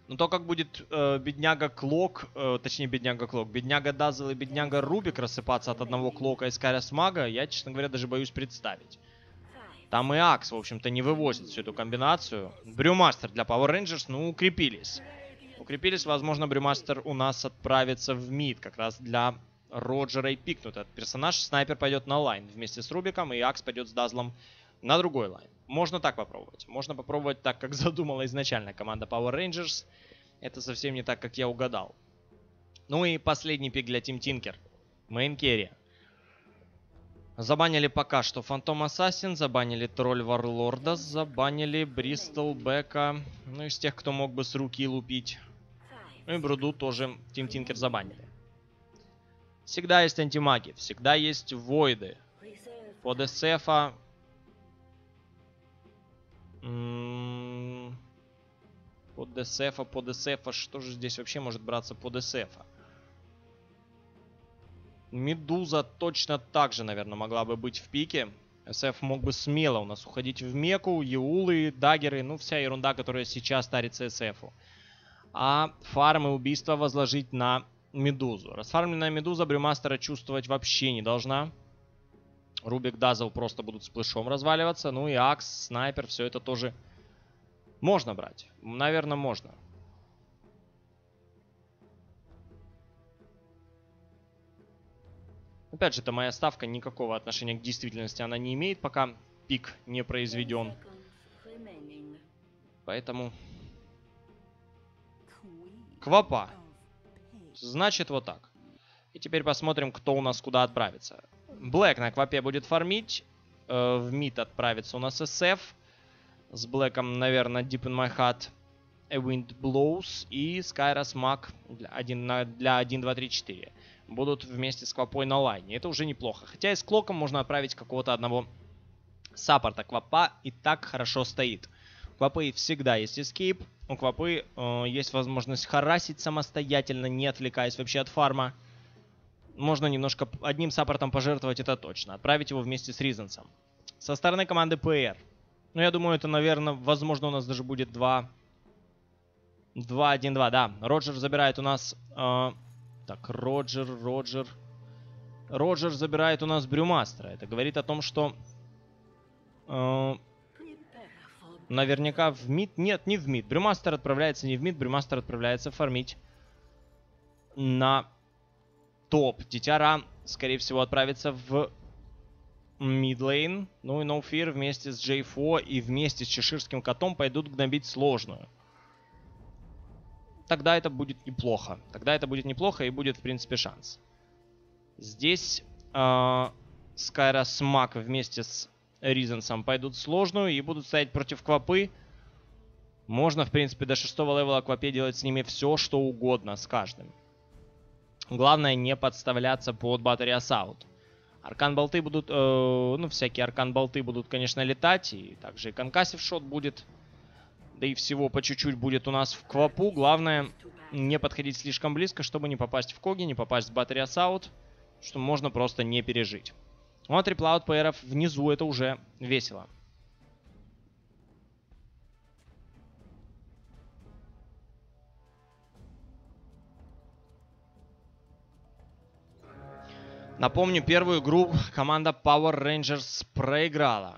Но то, как будет бедняга Клок, точнее бедняга Клок, бедняга Дазл и бедняга Рубик рассыпаться от одного Клока и Скайрос Мага, я, честно говоря, даже боюсь представить. Там и Акс, в общем-то, не вывозит всю эту комбинацию. Брюмастер для Power Rangers, ну, укрепились. Укрепились, возможно, Брюмастер у нас отправится в мид, как раз для Роджера и пикнут этот персонаж. Снайпер пойдет на лайн вместе с Рубиком, и Акс пойдет с Дазлом на другой лайн. Можно так попробовать. Можно попробовать так, как задумала изначально команда Power Rangers. Это совсем не так, как я угадал. Ну и последний пик для Team Tinker. Мейн керри. Забанили пока что Фантом Ассасин, забанили Тролль Варлорда, забанили Бристол Бека. Ну, из тех, кто мог бы с руки лупить. Ну и Бруду тоже Team Tinker забанили. Всегда есть антимаги, всегда есть войды. Под SF-а... Под SF-а, что же здесь вообще может браться под SF-а? Медуза точно так же, наверное, могла бы быть в пике. SF мог бы смело у нас уходить в меку, Еулы, даггеры, ну вся ерунда, которая сейчас тарится SF-у. А фарм и убийство возложить на Медузу. Расфармленная Медуза Брюмастера чувствовать вообще не должна. Рубик, Дазл просто будут с плэшом разваливаться. Ну и Акс, Снайпер, все это тоже можно брать. Наверное, можно. Опять же, это моя ставка, никакого отношения к действительности она не имеет, пока пик не произведен. Поэтому... Квапа. Значит, вот так. И теперь посмотрим, кто у нас куда отправится. Блэк на Квапе будет фармить. В мид отправится у нас SF. С Блэком, наверное, Deep in My Heart, A Wind Blows и Skyrus Mag для 1, 2, 3, 4. Будут вместе с Квапой на лайне. Это уже неплохо. Хотя и с Клоком можно отправить какого-то одного саппорта. Квапа и так хорошо стоит. У Квапы всегда есть эскейп. У Квапы есть возможность харасить самостоятельно, не отвлекаясь вообще от фарма. Можно немножко одним саппортом пожертвовать, это точно. Отправить его вместе с Ризенсом. Со стороны команды PR. Ну, я думаю, это, наверное, возможно, у нас даже будет 2-1-2, да. Роджер забирает у нас... Так, Роджер забирает у нас Брюмастера. Это говорит о том, что... наверняка в мид... Нет, не в мид. Брюмастер отправляется не в мид. Брюмастер отправляется фармить на топ. Дитяра, скорее всего, отправится в мидлейн. Ну и No Fear вместе с J4 и вместе с Чеширским котом пойдут гнобить сложную. Тогда это будет неплохо. Тогда это будет неплохо и будет, в принципе, шанс. Здесь Skyrus Mag вместе с Ризенсом пойдут в сложную и будут стоять против Квапы. Можно, в принципе, до 6-го левела Квапе делать с ними все, что угодно, с каждым. Главное не подставляться под Battery Assault. Аркан-болты будут, ну, всякие аркан-болты будут, конечно, летать. И также и конкассив шот будет. Да и всего по чуть-чуть будет у нас в Квапу. Главное не подходить слишком близко, чтобы не попасть в Коги, не попасть в Battery Assault. Что можно просто не пережить. Ну а триплаут ПРов внизу это уже весело. Напомню, первую игру команда Power Rangers проиграла.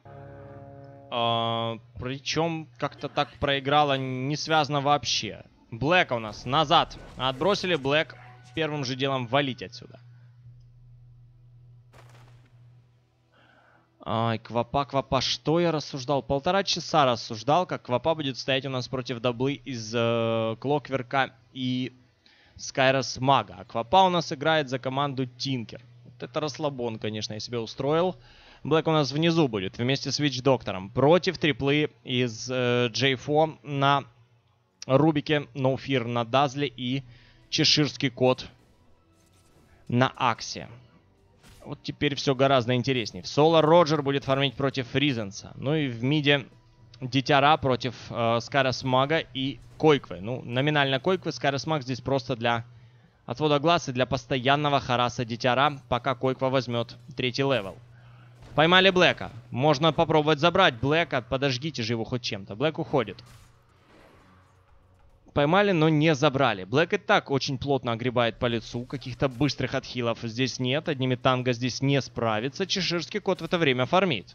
Причем как-то так проиграла не связано вообще. Блэка у нас назад отбросили. Блэк первым же делом валить отсюда. Ай, Квапа. Что я рассуждал? 1,5 часа рассуждал, как Квапа будет стоять у нас против даблы из Клокверка и Skyrus Мага. А Квапа у нас играет за команду Tinker. Вот это расслабон, конечно, я себе устроил. Блэк у нас внизу будет вместе с Witch Доктором. Против триплы из J4 на Рубике, No Fear на Дазле и Чеширский кот на Аксе. Вот теперь все гораздо интереснее. В соло Роджер будет фармить против Ризенса. Ну и в миде Дитяра против Skyrus Мага и Койквы. Ну, номинально Койквы. Skyrus Маг здесь просто для отвода глаз и для постоянного хараса Дитяра, пока Койква возьмет 3-й левел. Поймали Блэка. Можно попробовать забрать Блэка. Подожгите же его хоть чем-то. Блэк уходит. Поймали, но не забрали. Блэк и так очень плотно огребает по лицу. Каких-то быстрых отхилов здесь нет. Одними танго здесь не справится. Чеширский кот в это время фармит.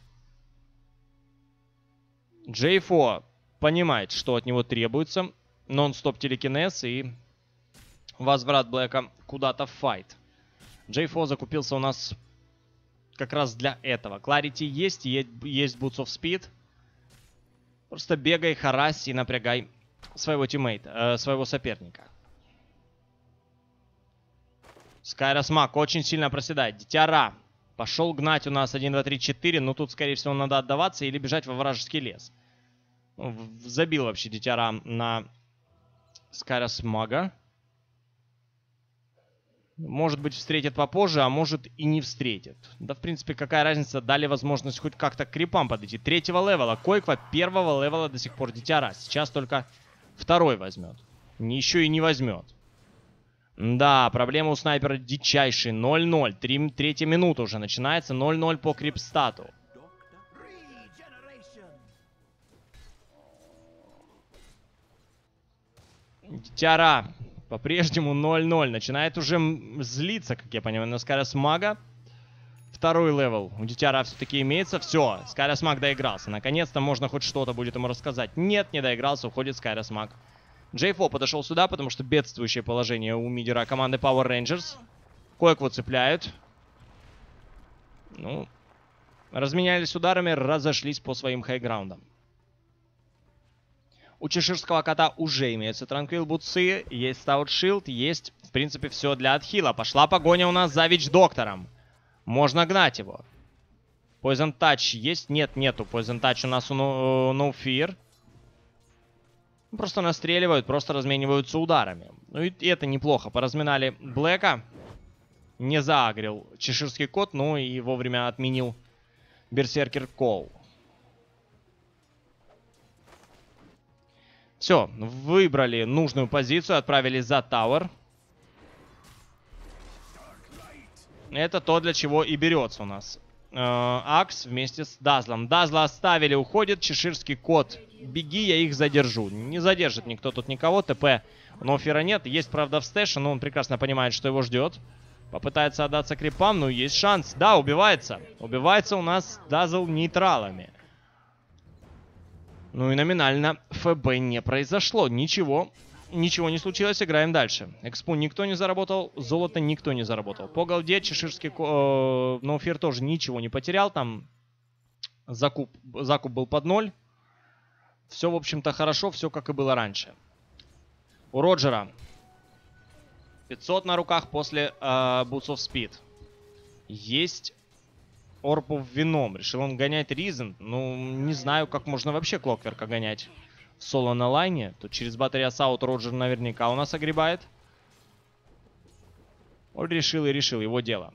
Джейфо понимает, что от него требуется. Нон-стоп телекинез и возврат Блэка куда-то в файт. Джейфо закупился у нас как раз для этого. Кларити есть Boots of Speed. Просто бегай, харась и напрягай своего тиммейта, своего соперника. Скайрос Маг очень сильно проседает. Дитя Ра пошел гнать у нас 1, 2, 3, 4. Но тут, скорее всего, надо отдаваться или бежать во вражеский лес. Забил вообще Дитя Ра на Скайрос Мага. Может быть, встретит попозже, а может и не встретит. Да, в принципе, какая разница, дали возможность хоть как-то к крипам подойти. 3-го левела. Койква 1-го левела до сих пор Дитя Ра. Сейчас только 2-й возьмет. Еще и не возьмет. Да, проблема у снайпера дичайшая. 0-0. 3-я минута уже начинается. 0-0 по крипстату. Дитя Ра по-прежнему 0-0. Начинает уже злиться, как я понимаю, на Скайрос Мага. 2-й левел у Дитя Ра все-таки имеется. Все, Скайрос Маг доигрался. Наконец-то можно хоть что-то будет ему рассказать. Нет, не доигрался, уходит Скайрос Маг. Джейфо подошел сюда, потому что бедствующее положение у мидера команды Power Rangers. Кое-кого цепляют. Ну, разменялись ударами, разошлись по своим хайграундам. У чеширского кота уже имеются Транквил Бутсы, есть Стаут Шилд, есть, в принципе, все для отхила. Пошла погоня у нас за Вич-доктором. Можно гнать его. Poison Touch есть? Нет, нету. Poison Touch у нас у No Fear. Просто настреливают, просто размениваются ударами. Ну и это неплохо. Поразминали Блэка. Не заагрил чеширский кот, ну и вовремя отменил Берсеркер Кол. Все, выбрали нужную позицию, отправились за Тауэр. Это то, для чего и берется у нас Акс вместе с Дазлом. Дазла оставили, уходит чеширский кот. Беги, я их задержу. Не задержит никто тут никого. ТП у Нофера нет. Есть, правда, в стэше, но он прекрасно понимает, что его ждет. Попытается отдаться крипам, но есть шанс. Да, убивается. Убивается у нас Дазл нейтралами. Ну и номинально ФБ не произошло. Ничего. Ничего не случилось, играем дальше. Экспу никто не заработал, золото никто не заработал. По голде чеширский Ноуфир тоже ничего не потерял. Там закуп был под 0. Все, в общем-то, хорошо, все как и было раньше. У Роджера 500 на руках после Boots of Speed. Есть Орпов вином. Решил он гонять Ризен. Ну, не знаю, как можно вообще Клокверка гонять в соло на лайне. Тут через батарея Саут Роджер наверняка у нас огребает. Он решил и решил, его дело.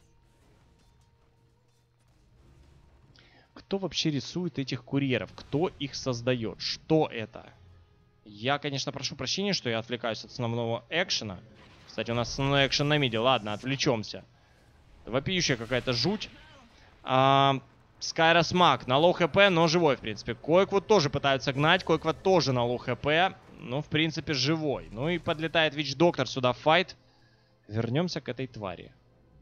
Кто вообще рисует этих курьеров? Кто их создает? Что это? Я, конечно, прошу прощения, что я отвлекаюсь от основного экшена. Кстати, у нас основной экшен на миде. Ладно, отвлечемся. Вопиющая какая-то жуть. Скайрос Маг на лоу хп, но живой, в принципе. Койквуд тоже пытаются гнать. Койквуд тоже на лоу хп. Ну, в принципе, живой. Ну и подлетает Вич-доктор сюда в файт. Вернемся к этой твари.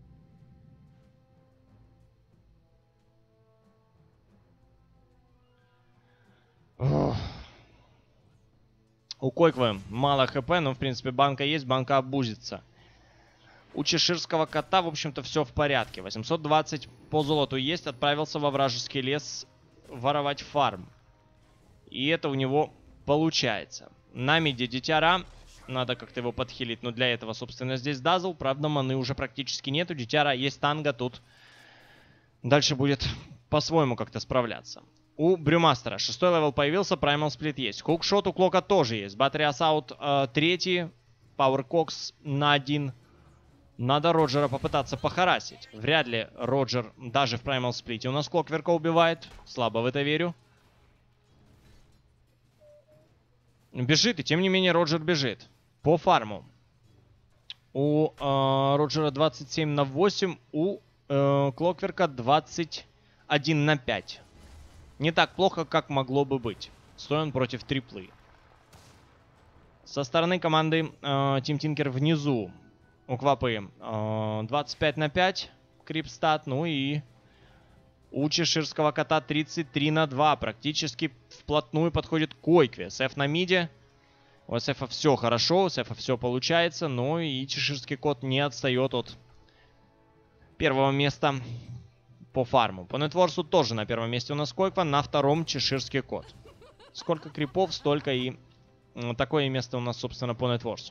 У Койквы мало хп, но, в принципе, банка есть, банка обузится. У чеширского кота, в общем-то, все в порядке. 820 по золоту есть. Отправился во вражеский лес воровать фарм. И это у него получается. На миде Дитя Ра. Надо как-то его подхилить. Но для этого, собственно, здесь Дазл. Правда, маны уже практически нету. Дитя Ра есть танго. Тут дальше будет по-своему как-то справляться. У Брюмастера 6-й левел появился. Primal Split есть. Хукшот у Клока тоже есть. Battery Assault 3. Power Cox на 1. Надо Роджера попытаться похарасить. Вряд ли Роджер даже в Primal Split у нас Клокверка убивает. Слабо в это верю. Бежит, и тем не менее Роджер бежит. По фарму. У Роджера 27 на 8. У Клокверка 21 на 5. Не так плохо, как могло бы быть. Стоит он против триплы. Со стороны команды Team Tinker внизу у Квапы 25/5 крипстат. Ну и у чеширского кота 33/2. Практически вплотную подходит к Койкве. СФ на миде. У СФ все хорошо, у СФ все получается. Но и чеширский кот не отстает от первого места по фарму. По нетворсу тоже на первом месте у нас Койква, на втором чеширский кот. Сколько крипов, столько и такое место у нас, собственно, по нетворсу.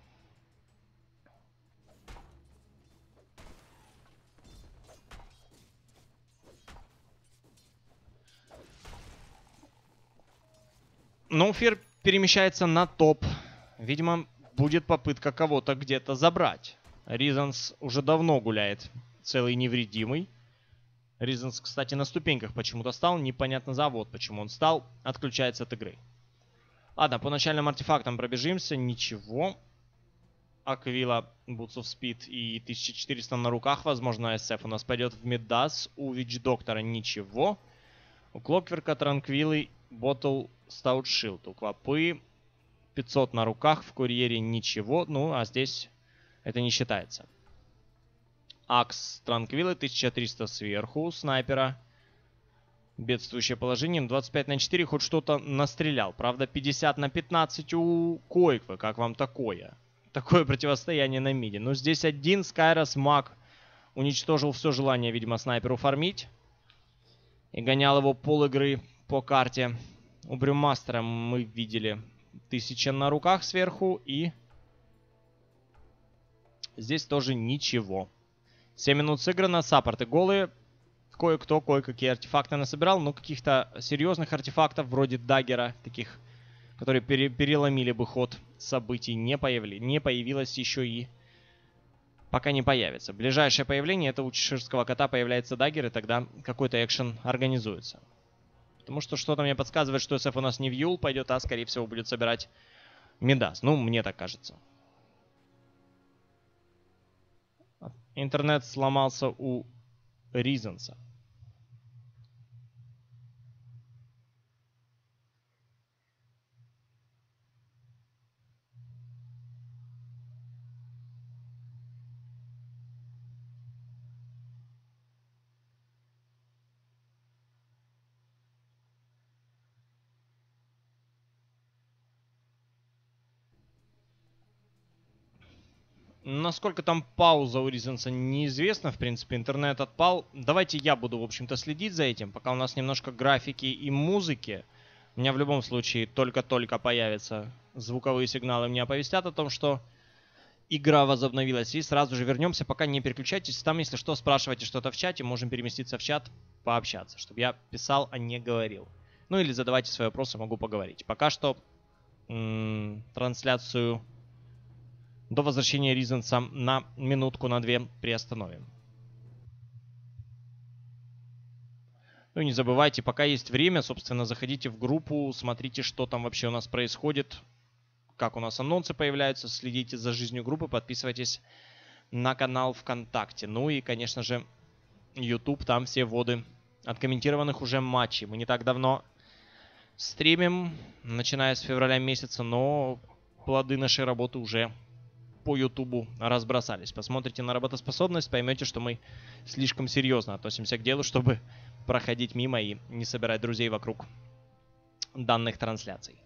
Ноуфир перемещается на топ. Видимо, будет попытка кого-то где-то забрать. Ризанс уже давно гуляет целый невредимый. Ризанс, кстати, на ступеньках почему-то стал. Непонятно завод, почему он стал. Отключается от игры. Ладно, по начальным артефактам пробежимся. Ничего. Аквила, Boots of Speed и 1400 на руках. Возможно, SF у нас пойдет в Мидас. У Вич Доктора ничего. У Клокверка, Транквилы, Ботл, Стаут Шилд. У Квапы 500 на руках. В Курьере ничего. Ну, а здесь это не считается. Акс, Транквилы, 1300 сверху. У Снайпера бедствующее положение. 25/4 хоть что-то настрелял. Правда, 50/15 у Койквы. Как вам такое? Такое противостояние на миде. Но здесь один Скайрос Маг уничтожил все желание, видимо, снайперу фармить. И гонял его пол игры по карте. У Брюмастера мы видели 1000 на руках сверху. И здесь тоже ничего. 7 минут сыграно, саппорты голые. Кое-кто кое-какие артефакты насобирал. Но каких-то серьезных артефактов вроде даггера, таких, которые переломили бы ход событий, не появилось еще и пока не появится. Ближайшее появление — это у чеширского кота появляется даггер, и тогда какой-то экшен организуется. Потому что что-то мне подсказывает, что СФ у нас не в Юл пойдет, а скорее всего будет собирать Мидас. Ну, мне так кажется. Интернет сломался у Ризенса. Насколько там пауза у Ризенса, неизвестно. В принципе, интернет отпал. Давайте я буду, в общем-то, следить за этим, пока у нас немножко графики и музыки. У меня в любом случае только-только появятся звуковые сигналы. Мне оповестят о том, что игра возобновилась. И сразу же вернемся. Пока не переключайтесь. Там, если что, спрашивайте что-то в чате. Можем переместиться в чат, пообщаться. Чтобы я писал, а не говорил. Ну или задавайте свои вопросы, могу поговорить. Пока что трансляцию до возвращения Ризенса на минутку, на две приостановим. Ну и не забывайте, пока есть время, собственно, заходите в группу, смотрите, что там вообще у нас происходит, как у нас анонсы появляются, следите за жизнью группы, подписывайтесь на канал ВКонтакте. Ну и, конечно же, YouTube, там все вводы откомментированных уже матчей. Мы не так давно стримим, начиная с февраля месяца, но плоды нашей работы уже по Ютубу разбросались. Посмотрите на работоспособность, поймете, что мы слишком серьезно относимся к делу, чтобы проходить мимо и не собирать друзей вокруг данных трансляций.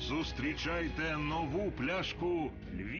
Зустрічайте нову пляшку Львів.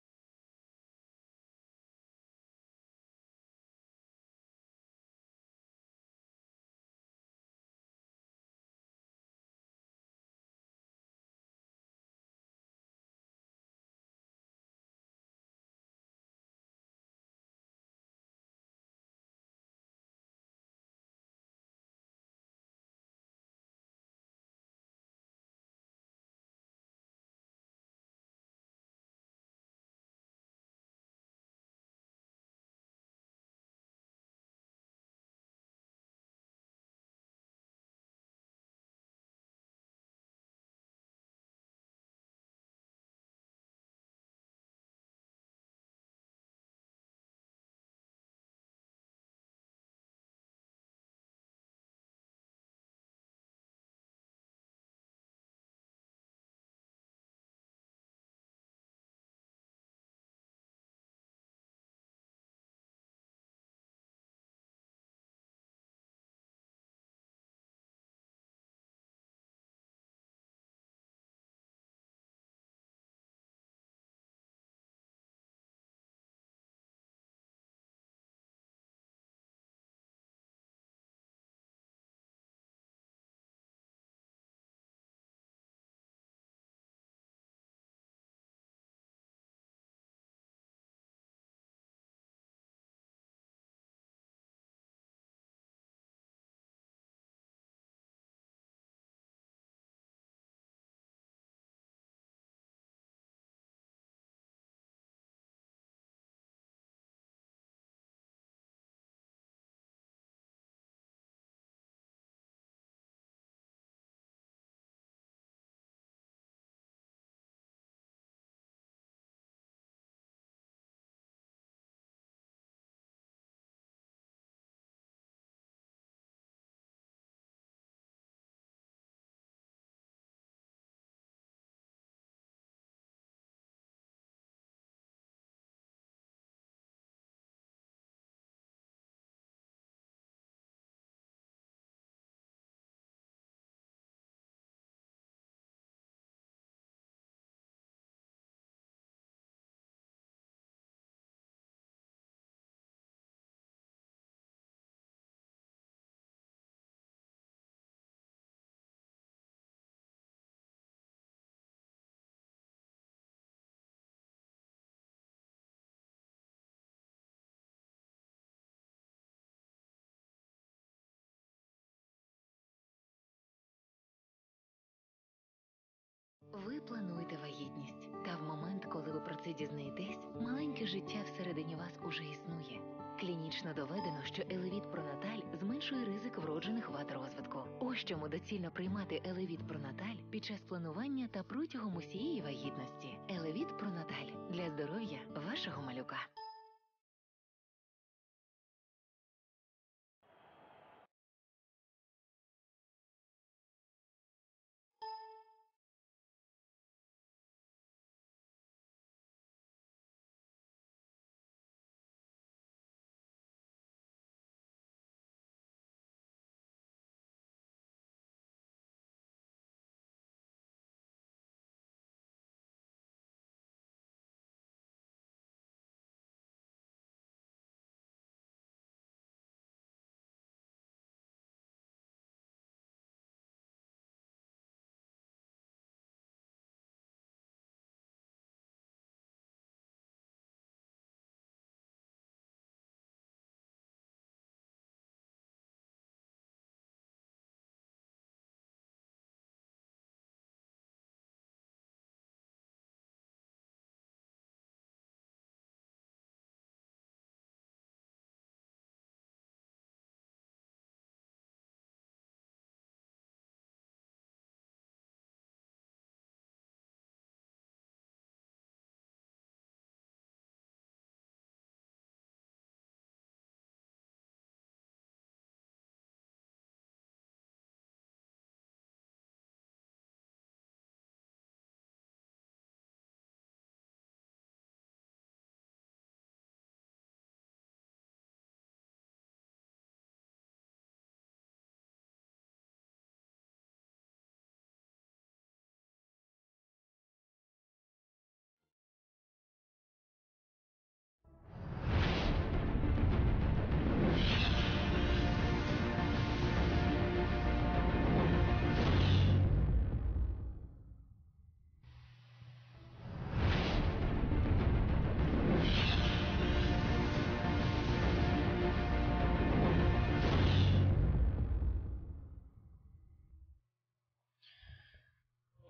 Ви плануєте вагітність, та в момент, коли ви про це дізнаєтесь, маленьке життя всередині вас уже існує. Клінічно доведено, що Елевіт Пронаталь зменшує ризик вроджених вад розвитку. Ось чому доцільно приймати Елевіт Пронаталь під час планування та протягом усієї вагітності. Елевіт Пронаталь для здоров'я вашого малюка.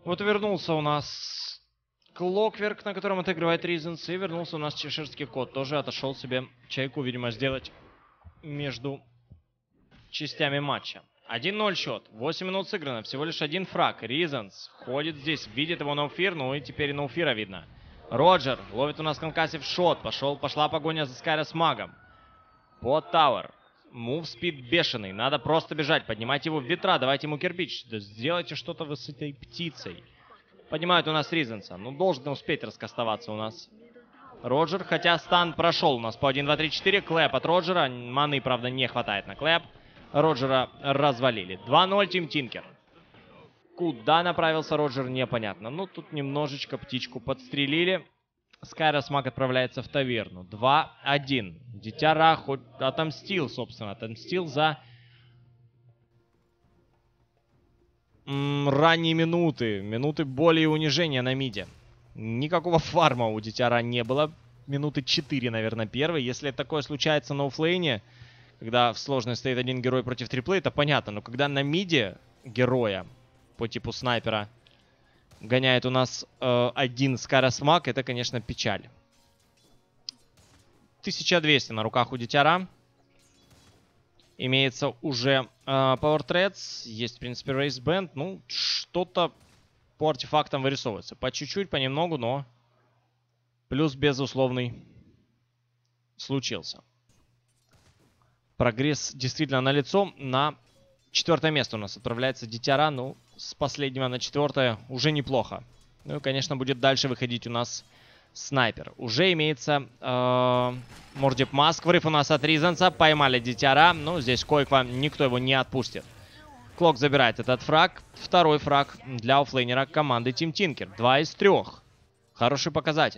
Вот вернулся у нас Клокверк, на котором отыгрывает Reasons, и вернулся у нас чеширский кот. Тоже отошел себе чайку, видимо, сделать между частями матча. 1-0 счет. 8 минут сыграно. Всего лишь один фраг. Reasons ходит здесь, видит его ноуфир, ну и теперь и ноуфира видно. Роджер ловит у нас конкассив шот. Пошла погоня за Скайра с магом. Под Тауэр. Мув спид бешеный. Надо просто бежать. Поднимайте его в ветра. Давайте ему кирпич. Да сделайте что-то вы с этой птицей. Поднимают у нас Ризенса. Ну, должен успеть раскастоваться у нас Роджер. Хотя стан прошел у нас по 1, 2, 3, 4. Клэп от Роджера. Маны, правда, не хватает на клэп. Роджера развалили. 2-0 Тим Тинкер. Куда направился Роджер, непонятно. Ну, тут немножечко птичку подстрелили. Скайрос Маг отправляется в таверну. 2-1. Дитя Ра хоть отомстил, собственно. Отомстил за ранние минуты. Минуты боли и унижения на миде. Никакого фарма у Дитя Ра не было. Минуты 4, наверное, первые. Если такое случается на оффлейне, когда в сложной стоит один герой против триплы, это понятно. Но когда на миде героя по типу снайпера гоняет у нас один Скайрос Маг, это, конечно, печаль. 1200 на руках у Дитя Ра. Имеется уже Power Threads. Есть, в принципе, Race Band. Ну, что-то по артефактам вырисовывается. По чуть-чуть, понемногу, но плюс безусловный случился. Прогресс действительно налицо. На 4-е место у нас отправляется Дитя Ра. Ну, с последнего на 4-е уже неплохо. Ну и, конечно, будет дальше выходить у нас снайпер. Уже имеется Мордип Маск. Врыв у нас от Ризенса. Поймали Дитя Ра. Ну, здесь Койква, никто его не отпустит. Клок забирает этот фраг. Второй фраг для оффлейнера команды Тим Тинкер. 2 из 3. Хороший показатель.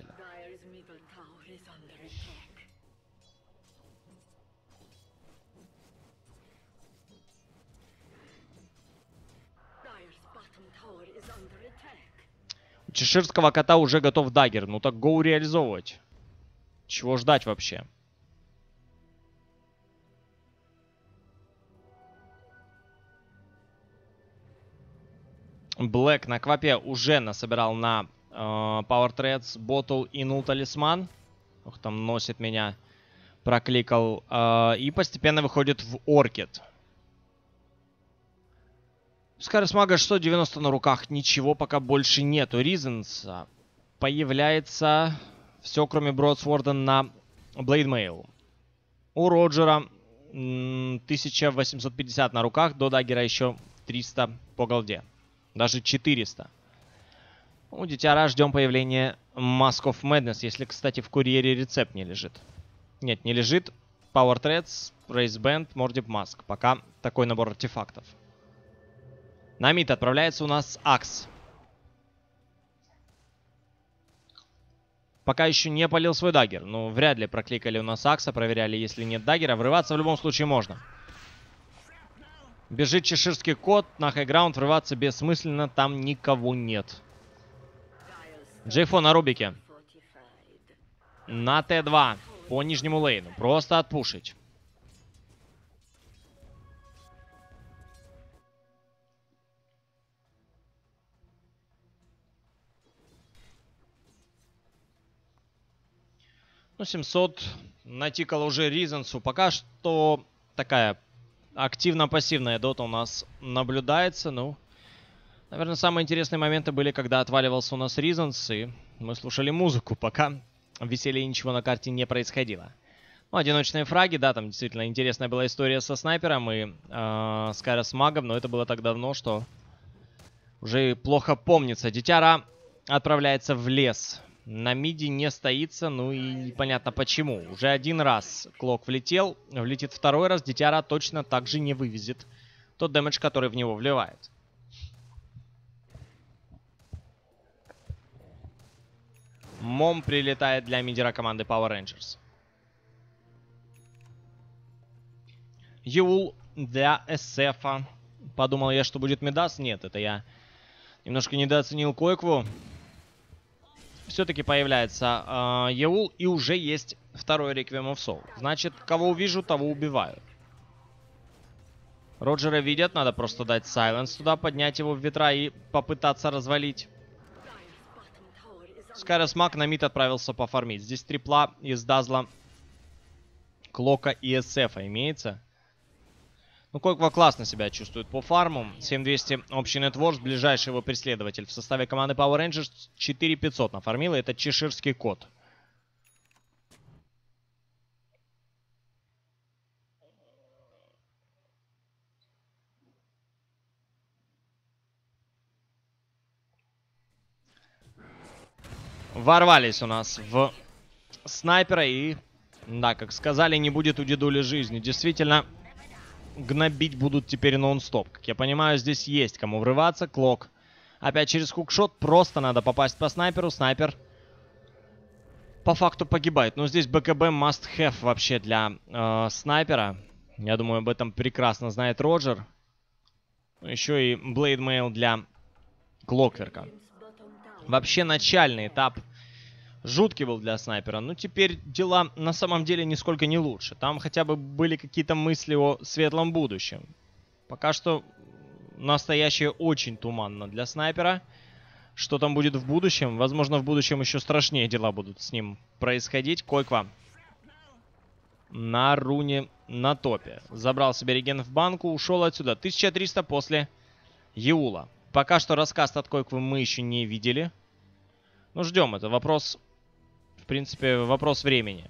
У чеширского кота уже готов даггер. Ну так гоу реализовывать. Чего ждать вообще? Блэк на квапе уже насобирал на Power Threads, Ботл и Нул Талисман. Ох, там носит меня. Прокликал. И постепенно выходит в Оркид. Скайрос Мага 690 на руках. Ничего пока больше нету. Ризенса появляется все, кроме Бродсворда, на Блейдмейл. У Роджера 1850 на руках. До даггера еще 300 по голде. Даже 400. У Дитя Ра ждем появления Mask of Madness. Если, кстати, в курьере рецепт не лежит. Нет, не лежит. Power Threads, Race Band, Mordip Mask. Пока такой набор артефактов. На мид отправляется у нас Акс. Пока еще не полил свой даггер. Ну, вряд ли прокликали у нас Акса. Проверяли, если нет даггера. Врываться в любом случае можно. Бежит чеширский кот. На хайграунд врываться бессмысленно. Там никого нет. Джейфо на Рубике. На Т2. По нижнему лейну. Просто отпушить. Ну, 700 натикало уже Ризенсу. Пока что такая активно-пассивная дота у нас наблюдается. Ну, наверное, самые интересные моменты были, когда отваливался у нас Ризенс, и мы слушали музыку, пока веселья ничего на карте не происходило. Ну, одиночные фраги, да, там действительно интересная была история со снайпером и Скайрос Магом, но это было так давно, что уже плохо помнится. Дитя Ра отправляется в лес. На миде не стоится, ну и непонятно почему. Уже один раз Клок влетел, влетит второй раз, Дитя Ра точно так же не вывезет тот дэмэдж, который в него вливает. Мом прилетает для мидера команды Power Rangers. Юл для SF. Подумал я, что будет Медас. Нет, это я немножко недооценил Койкву. Все-таки появляется Еул, и уже есть второй Requiem of Soul. Значит, кого увижу, того убиваю. Роджера видят, надо просто дать сайленс туда, поднять его в ветра и попытаться развалить. Скайрос Маг на мид отправился пофармить. Здесь трипла из Дазла, Клока и СФ имеется. Ну, Койква классно себя чувствует по фарму. 7200 общий нетворс, ближайший его преследователь. В составе команды Power Rangers 4500 нафармил, и это чеширский кот. Ворвались у нас в снайпера и, да, как сказали, не будет у дедули жизни. Действительно, гнобить будут теперь нон-стоп. Как я понимаю, здесь есть кому врываться. Клок опять через хукшот. Просто надо попасть по снайперу. Снайпер по факту погибает. Но здесь БКБ must have вообще для снайпера. Я думаю, об этом прекрасно знает Роджер. Еще и Blade Mail для Клокверка. Вообще начальный этап жуткий был для снайпера. Но теперь дела на самом деле нисколько не лучше. Там хотя бы были какие-то мысли о светлом будущем. Пока что настоящее очень туманно для снайпера. Что там будет в будущем? Возможно, в будущем еще страшнее дела будут с ним происходить. Койква на руне на топе. Забрал себе реген в банку, ушел отсюда. 1300 после Еула. Пока что рассказ от Койквы мы еще не видели. Ну, ждем. Это вопрос, в принципе, вопрос времени.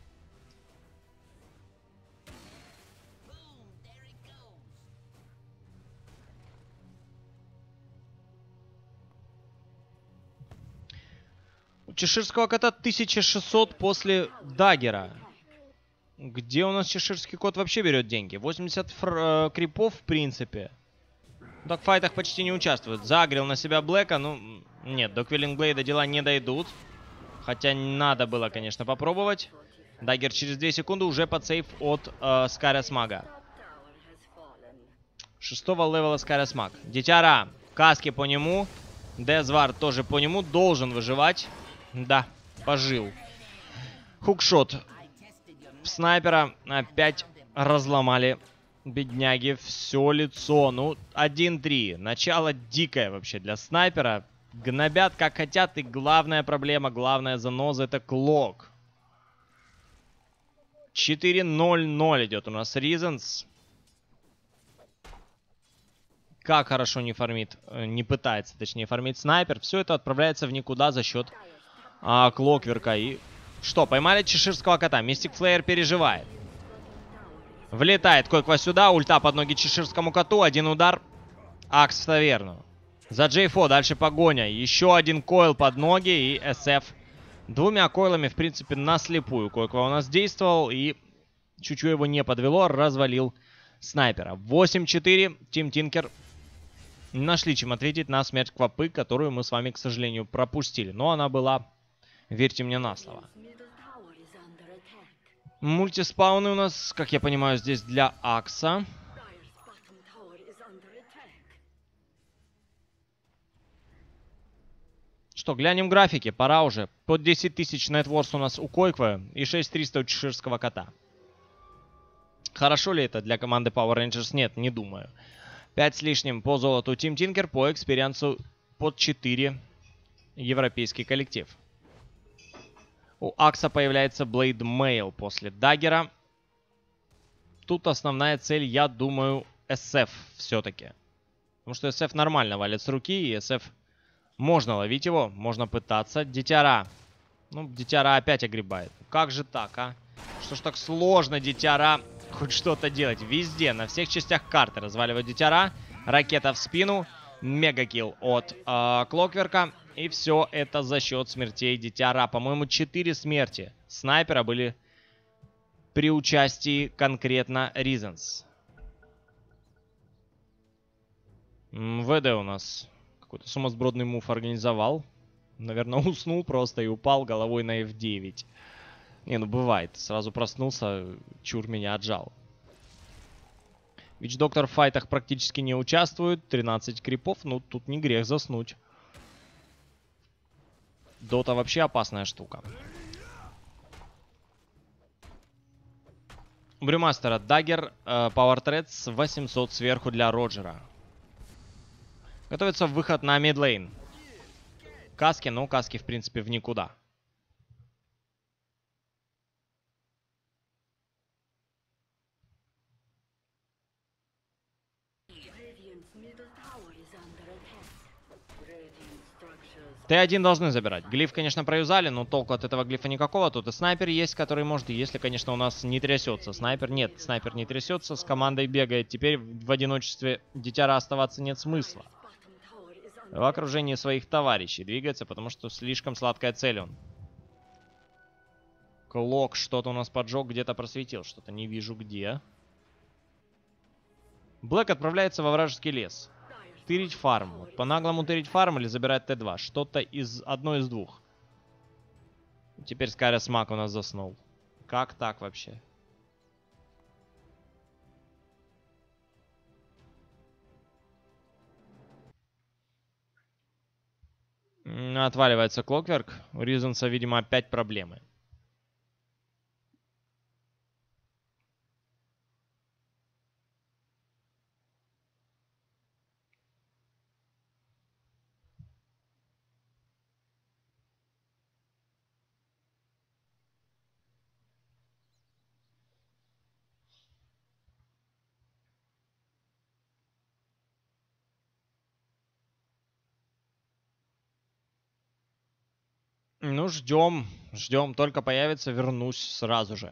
У чеширского кота 1600 после даггера. Где у нас чеширский кот вообще берет деньги? 80 крипов, в принципе. В догфайтах почти не участвует. Загрел на себя Блэка. Ну, нет, до Квиллингблейда дела не дойдут. Хотя надо было, конечно, попробовать. Даггер через 2 секунды уже под сейф от Скайрос Мага. 6-го левела Скайрос Маг. Дитяра, каски по нему. Дезвар тоже по нему. Должен выживать. Да, пожил. Хукшот. Снайпера опять разломали. Бедняги, все лицо. Ну, 1-3. Начало дикое вообще для снайпера. Гнобят как хотят. И главная проблема, главная заноза — это Клок. 4-0-0 идет у нас Reasons. Как хорошо не фармит, не пытается, точнее, фармить снайпер. Все это отправляется в никуда за счет Клокверка. И что, поймали чеширского кота. Мистик Флеер переживает. Влетает Койква сюда. Ульта под ноги чеширскому коту. Один удар. Акс в таверну. За Джейфо дальше погоня. Еще один койл под ноги. И СФ. 2 койлами, в принципе, наслепую Койква у нас действовал. И чуть-чуть его не подвело. Развалил снайпера. 8-4. Тим Тинкер нашли чем ответить на смерть Квапы, которую мы с вами, к сожалению, пропустили. Но она была, верьте мне на слово. Мультиспауны у нас, как я понимаю, здесь для Акса. Что, глянем графики, пора уже. Под 10 тысяч нетворс у нас у Койквы и 6300 у чеширского кота. Хорошо ли это для команды Power Rangers? Нет, не думаю. 5 с лишним по золоту Тим Тинкер, по экспириенсу под 4 европейский коллектив. У Акса появляется Blade Mail после даггера. Тут основная цель, я думаю, SF все-таки. Потому что SF нормально валит с руки, и SF можно ловить его, можно пытаться. Дитяра. Ну, Дитяра опять огребает. Как же так, а? Что ж так сложно, Дитяра, хоть что-то делать? Везде, на всех частях карты разваливать Дитяра. Ракета в спину. Мегакилл от Клокверка. И все это за счет смертей Дитяра. По-моему, 4 смерти снайпера были при участии конкретно Reasons. ВД у нас какой-то сумасбродный мув организовал. Наверное, уснул просто и упал головой на F9. Не, ну бывает. Сразу проснулся, чур меня отжал. Вич-доктор в файтах практически не участвует. 13 крипов, ну тут не грех заснуть. Дота вообще опасная штука. У Брюмастера Даггер, Power Threads 800 сверху для Роджера. Готовится выход на мидлейн. Каски, ну каски в принципе в никуда. Т1 должны забирать. Глиф, конечно, проюзали, но толку от этого глифа никакого. Тут и снайпер есть, который может, если, конечно, у нас не трясется. Снайпер нет, снайпер не трясется, с командой бегает. Теперь в одиночестве Дитяра оставаться нет смысла. В окружении своих товарищей двигается, потому что слишком сладкая цель он. Клок что-то у нас поджег, где-то просветил. Что-то не вижу где. Блэк отправляется во вражеский лес. Тырить фарм. Вот по-наглому тырить фарм или забирать Т2. Что-то из одной из двух. Теперь Скайрос Маг у нас заснул. Как так вообще? Отваливается Клокверк. У Ризенса, видимо, опять проблемы. Ну, ждем. Ждем. Только появится, вернусь сразу же.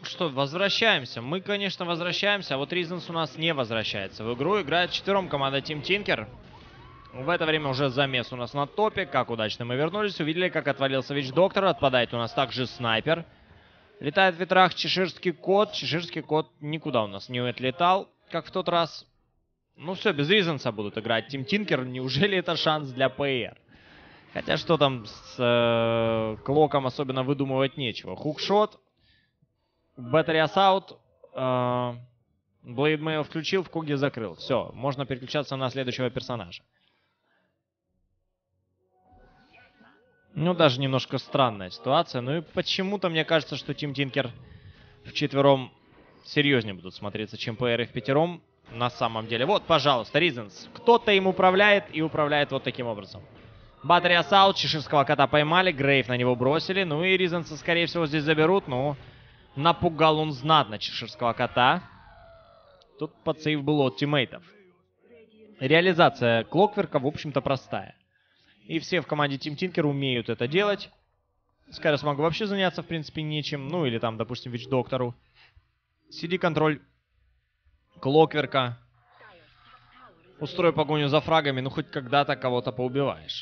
что, возвращаемся. Мы, конечно, возвращаемся, а вот Reasons у нас не возвращается в игру. Играет четвером команда Team Tinker. В это время уже замес у нас на топе. Как удачно мы вернулись. Увидели, как отвалился Вич-доктор. Отпадает у нас также снайпер. Летает в ветрах чеширский кот. Чеширский кот никуда у нас не отлетал, как в тот раз. Ну все, без Reasons будут играть Team Tinker. Неужели это шанс для ПР? Хотя что там с Клоком особенно выдумывать нечего. Хукшот. Battery Assault. Blade Mail включил, в Куге закрыл. Все, можно переключаться на следующего персонажа. Ну, даже немножко странная ситуация. Ну и почему-то мне кажется, что Team Tinker вчетвером серьезнее будут смотреться, чем ПР в пятером. На самом деле. Вот, пожалуйста, Reasons. Кто-то им управляет и управляет вот таким образом. Battery Assault, чеширского кота поймали, Грейв на него бросили. Ну и Reasons, скорее всего, здесь заберут. Ну, напугал он знатно чеширского кота. Тут подсейв был от тиммейтов. Реализация Клокверка, в общем-то, простая. И все в команде Team Tinker умеют это делать. Скайрос могу вообще заняться, в принципе, нечем. Ну, или там, допустим, Вич-доктору. CD-контроль Клокверка. Устрой погоню за фрагами, ну, хоть когда-то кого-то поубиваешь.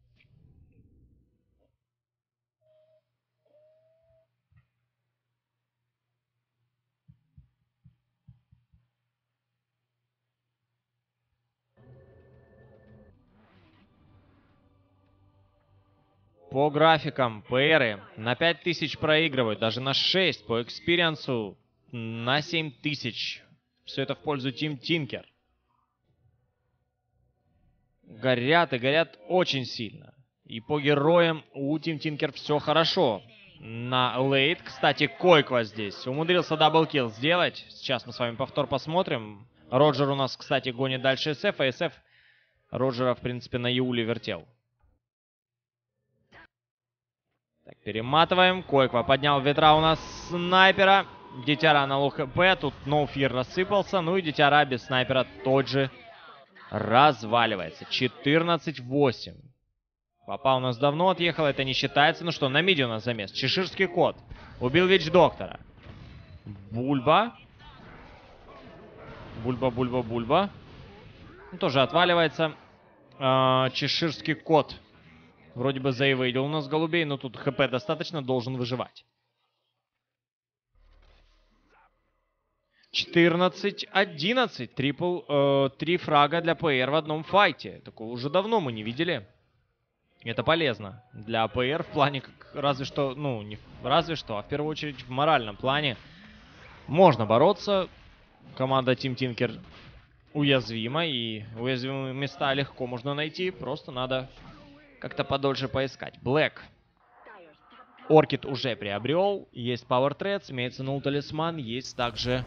По графикам, ПРы на 5000 проигрывают, даже на 6. По экспириенсу на 7000. Все это в пользу Team Tinker. Горят и горят очень сильно. И по героям у Team Tinker все хорошо. На лейт, кстати, Койква здесь умудрился даблкилл сделать. Сейчас мы с вами повтор посмотрим. Роджер у нас, кстати, гонит дальше СФ, а СФ Роджера, в принципе, на Юле вертел. Так, перематываем. Койква поднял ветра у нас снайпера. Дитяра на лоу хп. Тут ноуфир рассыпался. Ну и Дитяра без снайпера тот же разваливается. 14-8. Папа у нас давно отъехал. Это не считается. Ну что, на миде у нас замес. Чеширский кот. Убил Вич-доктора. Бульба. Бульба. Ну, тоже отваливается. Чеширский кот. Вроде бы заэвейдил у нас голубей, но тут хп достаточно, должен выживать. 14-11. Три фрага для ПР в одном файте. Такого уже давно мы не видели. Это полезно для ПР в плане, разве что, ну, не разве что, а в первую очередь в моральном плане. Можно бороться. Команда Team Tinker уязвима, и уязвимые места легко можно найти. Просто надо как-то подольше поискать. Блэк. Оркид уже приобрел. Есть Power Threads, имеется Null Талисман. Есть также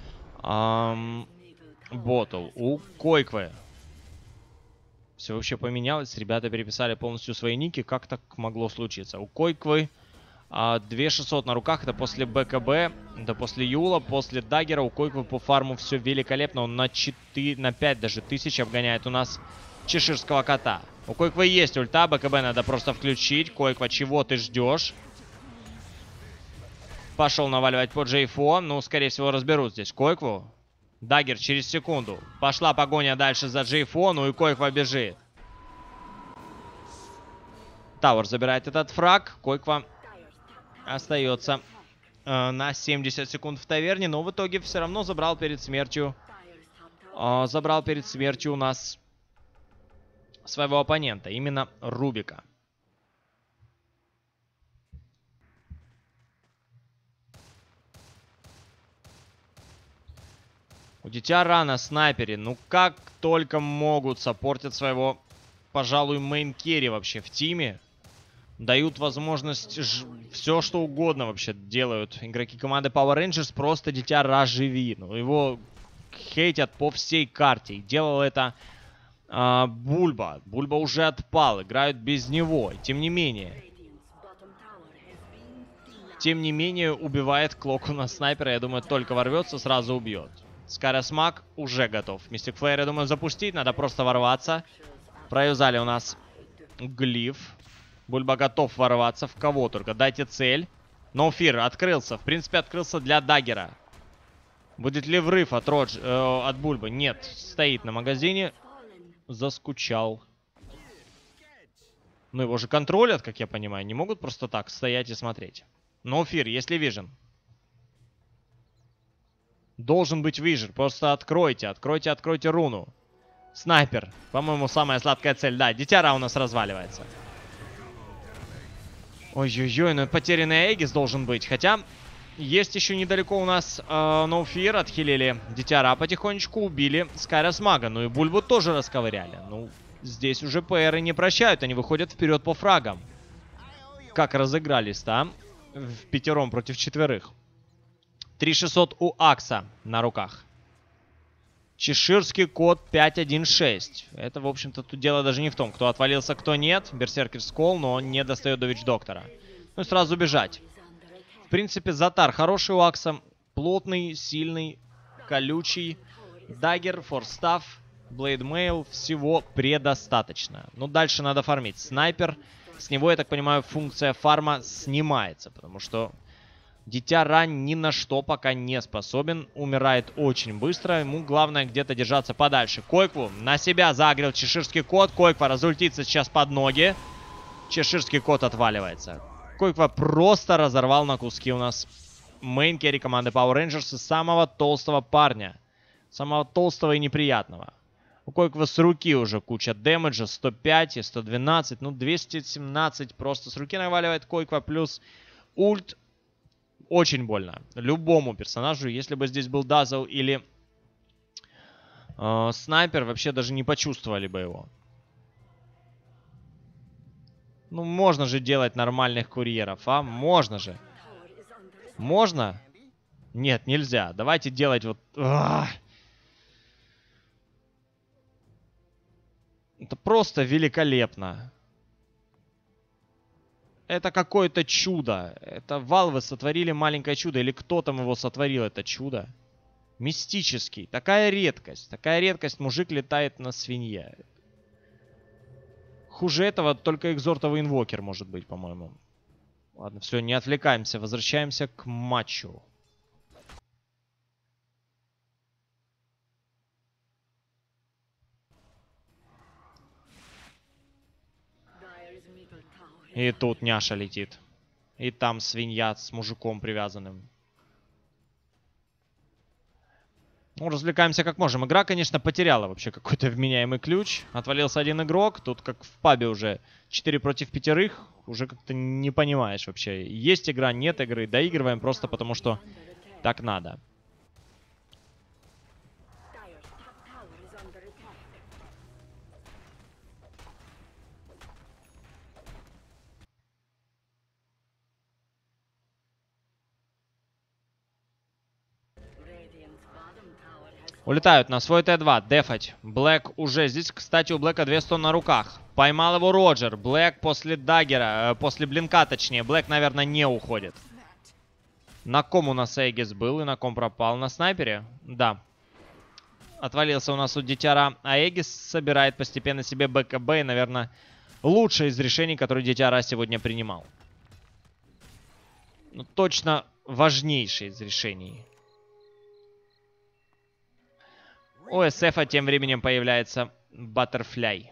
Ботл. У Койквы все вообще поменялось. Ребята переписали полностью свои ники. Как так могло случиться? У Койквы 2600 на руках. Это после БКБ. Это после Юла. После Даггера. У Койквы по фарму все великолепно. Он на 5 даже тысяч обгоняет у нас чеширского кота. У Койквы есть ульта, БКБ надо просто включить. Койква, чего ты ждешь? Пошел наваливать по Джейфо. Ну, скорее всего, разберут здесь Койкву. Даггер через секунду. Пошла погоня дальше за Джейфо. Ну и Койква бежит. Тауэр забирает этот фраг. Койква остается на 70 секунд в таверне. Но в итоге все равно забрал перед смертью. Забрал перед смертью у нас своего оппонента, именно Рубика. У Дитяра на снайпере, ну как только могут, саппортят своего, пожалуй, мейн-керри вообще в тиме. Дают возможность, все что угодно вообще делают игроки команды Power Rangers. Просто Дитяра живи. Ну, его хейтят по всей карте. И делал это Бульба. Бульба уже отпал. Играют без него. Тем не менее, убивает Клоку на снайпера. Я думаю, только ворвется, сразу убьет. Скайрос Маг уже готов. Мистик Флэйр, я думаю, запустить. Надо просто ворваться. Проюзали у нас глиф. Бульба готов ворваться. В кого только? Дайте цель. No Fear открылся. В принципе, открылся для даггера. Будет ли врыв от от Бульбы? Нет. Стоит на магазине. Заскучал. Ну, его же контролят, как я понимаю. Не могут просто так стоять и смотреть. No Fear, если Vision. Должен быть Vision. Просто откройте. Откройте руну. Снайпер. По-моему, самая сладкая цель. Да, Дитяра у нас разваливается. Ой-ой-ой, ну потерянный Эгис должен быть. Хотя, есть еще недалеко у нас No Fear. Отхилили Дитяра потихонечку. Убили Скайрос Мага. Ну и Бульбу тоже расковыряли. Ну, здесь уже ПРы не прощают. Они выходят вперед по фрагам. Как разыгрались там. В пятером против четверых. 3600 у Акса на руках. Чеширский код 516. Это, в общем-то, тут дело даже не в том, кто отвалился, кто нет. Берсеркер Скол, но он не достает до Вич-доктора. Ну и сразу бежать. В принципе, Затар хороший у Акса. Плотный, сильный, колючий. Даггер, форстав, блейдмейл. Всего предостаточно. Ну, дальше надо фармить. Снайпер. С него, я так понимаю, функция фарма снимается. Потому что Дитяра ни на что пока не способен. Умирает очень быстро. Ему главное где-то держаться подальше. Койкву на себя загрел чеширский кот. Койква разультится сейчас под ноги. Чеширский кот отваливается. Койква просто разорвал на куски у нас мейн керри команды Power Rangers. Самого толстого парня. Самого толстого и неприятного. У Койквы с руки уже куча дэмэджа. 105 и 112. Ну, 217 просто с руки наваливает Койква. Плюс ульт. Очень больно. Любому персонажу. Если бы здесь был Дазл или Снайпер, вообще даже не почувствовали бы его. Ну, можно же делать нормальных курьеров, а? Можно же. Можно? Нет, нельзя. Давайте делать вот... Это просто великолепно. Это какое-то чудо. Это Valve сотворили маленькое чудо. Или кто там его сотворил, это чудо. Мистический. Такая редкость. Такая редкость. Мужик летает на свинье. Хуже этого только экзортовый инвокер может быть, по-моему. Ладно, все, не отвлекаемся. Возвращаемся к матчу. И тут няша летит. И там свинья с мужиком привязанным. Ну, развлекаемся как можем. Игра, конечно, потеряла вообще какой-то вменяемый ключ. Отвалился один игрок. Тут как в пабе уже 4 против 5. Уже как-то не понимаешь вообще. Есть игра, нет игры. Доигрываем просто потому, что так надо. Улетают на свой Т2. Дефать. Блэк уже здесь. Кстати, у Блэка 200 на руках. Поймал его Роджер. Блэк после даггера. После блинка, точнее. Блэк, наверное, не уходит. На ком у нас Эгис был и на ком пропал? На снайпере? Да. Отвалился у нас у Дитяра. А Эгис собирает постепенно себе БКБ. И, наверное, лучшее из решений, которое Дитяра сегодня принимал. Ну, точно важнейшее из решений. У СФа тем временем появляется Баттерфляй.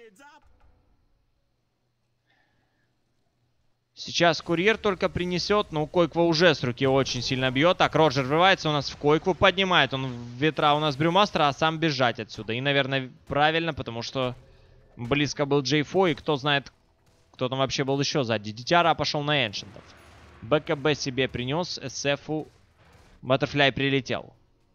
Сейчас курьер только принесет, но Койква уже с руки очень сильно бьет. Так, Роджер врывается у нас в Койкву, поднимает он в ветра у нас Брюмастера, а сам бежать отсюда. И, наверное, правильно, потому что близко был Джейфо, и кто знает, кто там вообще был еще сзади. Дитяра пошел на Эншентов. БКБ себе принес, СФу Баттерфляй прилетел.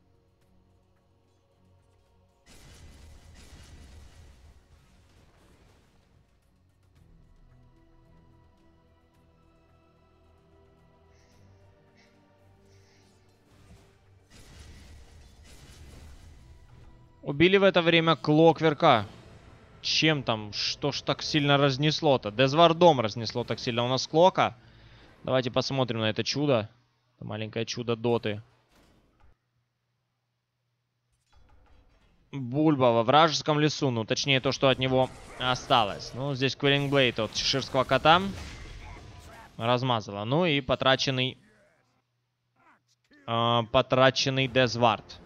Убили в это время Клокверка. Чем там? Что ж так сильно разнесло-то? Дезвардом разнесло так сильно у нас Клока. Давайте посмотрим на это чудо. Это маленькое чудо доты. Бульба во вражеском лесу. Ну, точнее, то, что от него осталось. Ну, здесь Квиллинг Блейд от чеширского кота. размазала. Ну и потраченный Дезвард.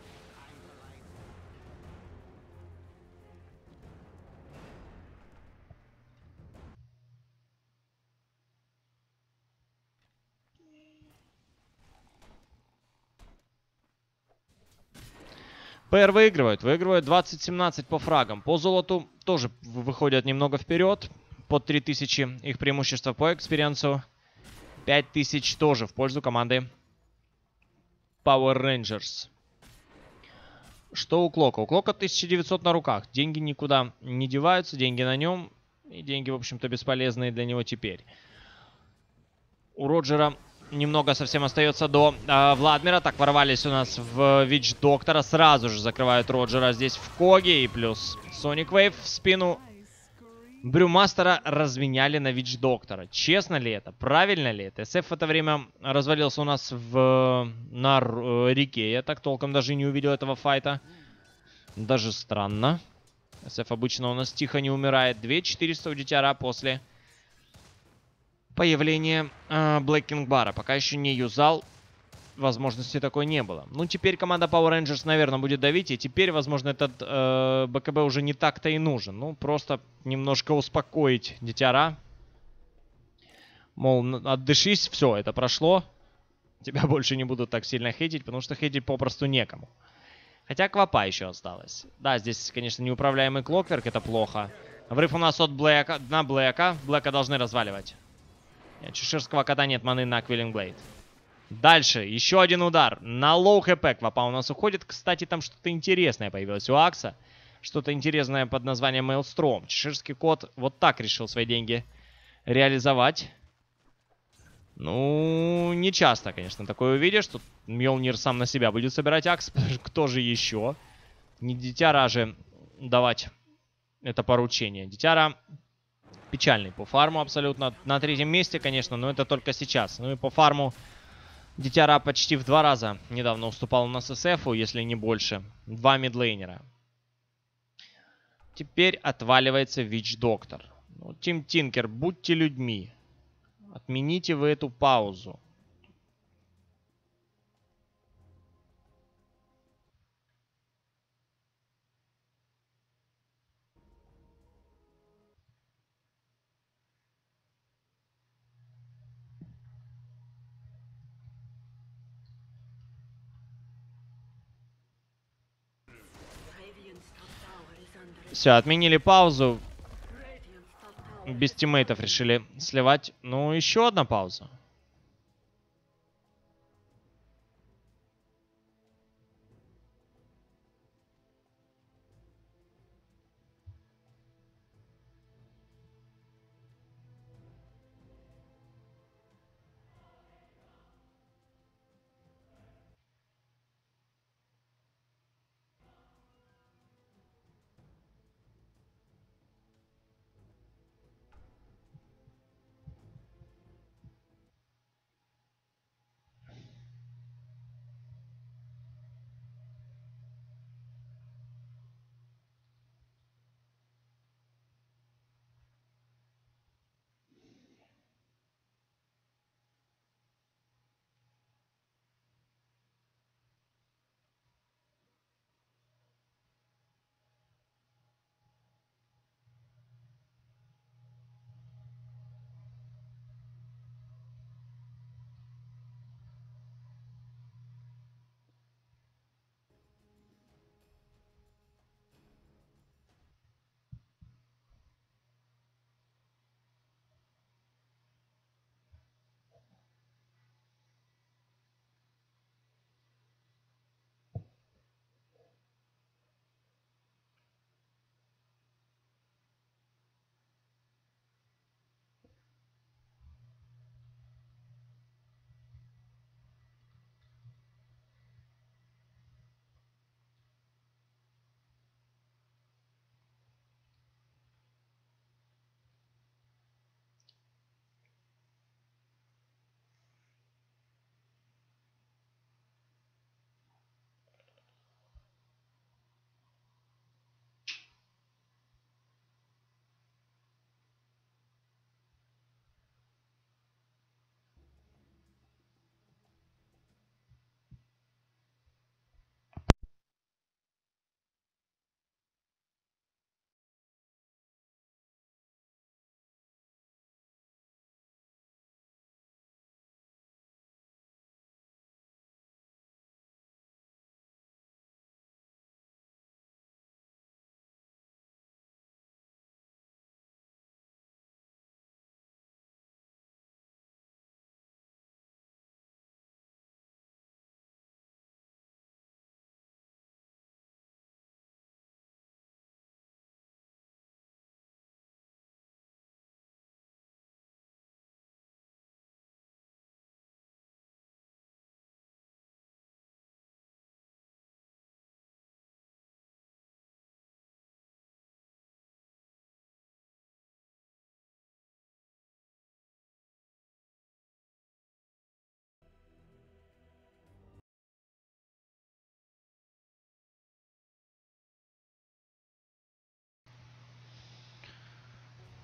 ПР выигрывают. Выигрывают 20-17 по фрагам. По золоту тоже выходят немного вперед. Под 3000 их преимущество по экспириенсу. 5000 тоже в пользу команды Power Rangers. Что у Клока? У Клока 1900 на руках. Деньги никуда не деваются. Деньги на нем. И деньги, в общем-то, бесполезные для него теперь. У Роджера немного совсем остается до Владмира. Так, ворвались у нас в Вич Доктора. Сразу же закрывают Роджера здесь в Коге. И плюс Соник Вейв в спину. Брюмастера разменяли на Вич Доктора. Честно ли это? Правильно ли это? СФ в это время развалился у нас на реке. Я так толком даже не увидел этого файта. Даже странно. СФ обычно у нас тихо не умирает. 2400 у Дитяра после появления Блэк Кинг Бара. Пока еще не юзал. Возможности такой не было. Ну, теперь команда Power Rangers, наверное, будет давить. И теперь, возможно, этот БКБ уже не так-то и нужен. Ну, просто немножко успокоить Дитяра. Мол, отдышись, все, это прошло. Тебя больше не будут так сильно хейтить, потому что хейтить попросту некому. Хотя Квапа еще осталось. Да, здесь, конечно, неуправляемый Клокверк, это плохо. Врыв у нас от Блэка, на Блэка. Блэка должны разваливать. Нет, чеширского кота нет маны на Квиллинг Блейд. Дальше, еще один удар. На лоу хп Квапа у нас уходит. Кстати, там что-то интересное появилось у Акса. Что-то интересное под названием Мейлстром. Чеширский кот вот так решил свои деньги реализовать. Ну, не часто, конечно, такое увидишь. Тут Мьёлнир сам на себя будет собирать Акс. Кто же еще? Не Дитяра же давать это поручение. Дитяра печальный по фарму абсолютно. На третьем месте, конечно, но это только сейчас. Ну и по фарму Дитяра почти в 2 раза недавно уступал у нас СФу, если не больше. 2 мидлейнера. Теперь отваливается Вич Доктор. Ну, Тим Тинкер, будьте людьми. Отмените вы эту паузу. Все, отменили паузу. Без тиммейтов решили сливать. Ну, еще одна пауза.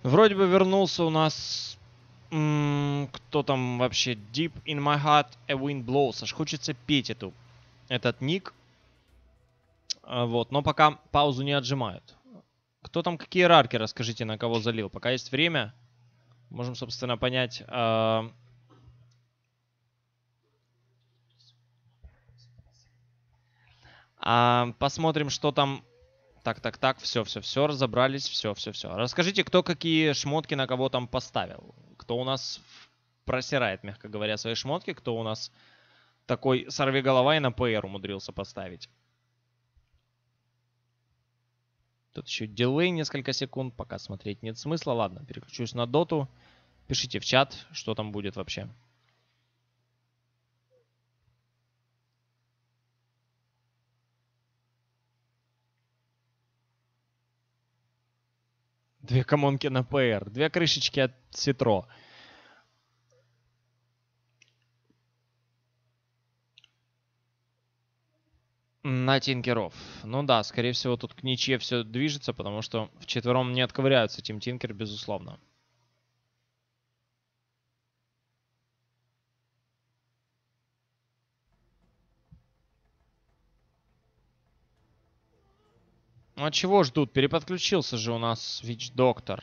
Вроде бы вернулся у нас... кто там вообще? Deep in my heart a wind blows. Аж хочется петь этот ник. Вот, но пока паузу не отжимают. Кто там, какие рарки, расскажите, на кого залил. Пока есть время, можем, собственно, понять... посмотрим, что там... Так, все, разобрались, все. Расскажите, кто какие шмотки на кого там поставил. Кто у нас просирает, мягко говоря, свои шмотки. Кто у нас такой сорвиголова и на ПР умудрился поставить. Тут еще дилей несколько секунд, пока смотреть нет смысла. Ладно, переключусь на доту. Пишите в чат, что там будет вообще. Две комонки на ПР. Две крышечки от Ситро. На Тинкеров. Ну да, скорее всего, тут к ничье все движется, потому что вчетвером не отковыряются Тим Тинкер, безусловно. Ну а чего ждут? Переподключился же у нас Вич Доктор.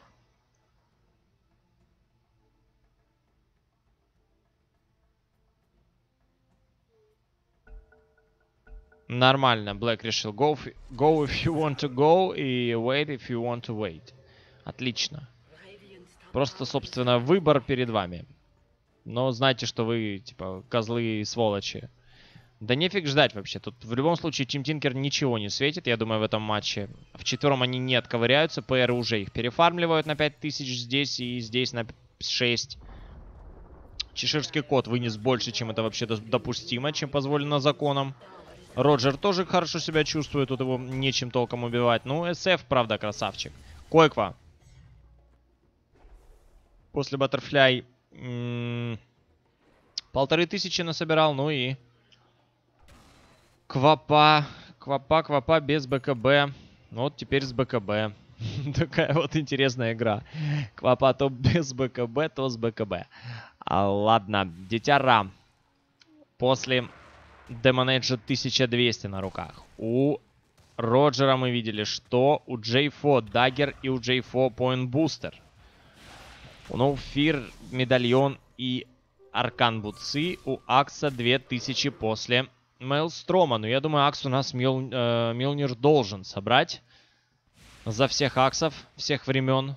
Нормально. Black решил go if you want to go и wait if you want to wait. Отлично. Просто, собственно, выбор перед вами. Но знайте, что вы, типа, козлы и сволочи. Да нефиг ждать вообще. Тут в любом случае Тим Тинкер ничего не светит, я думаю, в этом матче. Вчетвером они не отковыряются. ПР уже их перефармливают на 5000 здесь и здесь на 6. Чеширский кот вынес больше, чем это вообще допустимо, чем позволено законом. Роджер тоже хорошо себя чувствует, тут его нечем толком убивать. Ну, СФ, правда, красавчик. Койква. После Баттерфляй 1500 насобирал, ну и... Квапа без БКБ. Вот теперь с БКБ. Такая вот интересная игра. Квапа то без БКБ, то с БКБ. Ладно, Дитяра. После Демонэджа 1200 на руках. У Роджера мы видели, что у J4 Даггер и у J4 Point Booster. У Ноуфир медальон и Аркан Бутсы. У Акса 2000 после Мейлстрома. Но я думаю, Акс у нас Милнир должен собрать. За всех Аксов, всех времен.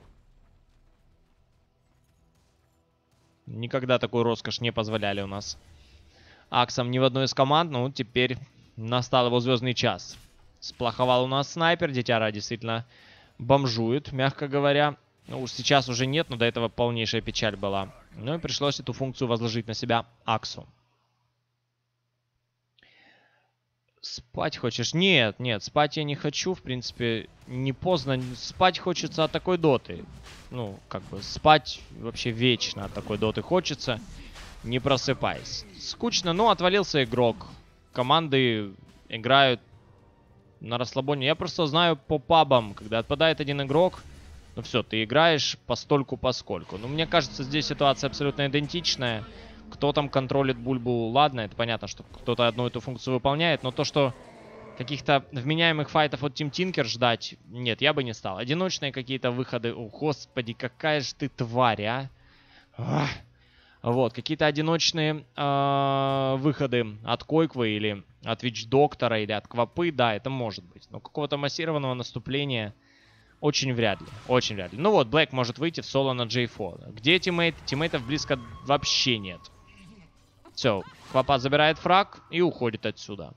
Никогда такую роскошь не позволяли у нас Аксам ни в одной из команд. Ну, теперь настал его звездный час. Сплоховал у нас снайпер. Дитяра действительно бомжует, мягко говоря. Ну, уж сейчас уже нет, но до этого полнейшая печаль была. Ну и пришлось эту функцию возложить на себя Аксу. Спать хочешь? Нет, спать я не хочу. В принципе, не поздно. Спать хочется от такой доты. Ну, как бы спать вообще вечно от такой доты хочется. Не просыпаясь. Скучно, но отвалился игрок. Команды играют на расслабоне. Я просто знаю по пабам, когда отпадает один игрок, ну все, ты играешь постольку-поскольку. Ну, мне кажется, здесь ситуация абсолютно идентичная. Кто там контролит бульбу, ладно, это понятно, что кто-то одну эту функцию выполняет, но то, что каких-то вменяемых файтов от Тим Тинкер ждать, нет, я бы не стал. Одиночные какие-то выходы, о, господи, какая же ты тварь, а. Ах. Вот, какие-то одиночные выходы от Койквы или от Вич Доктора или от Квапы, да, это может быть. Но какого-то массированного наступления очень вряд ли, очень вряд ли. Ну вот, Блэк может выйти в соло на J4. Где тиммейт? Тиммейтов близко вообще нет. Все, Квапа забирает фраг и уходит отсюда.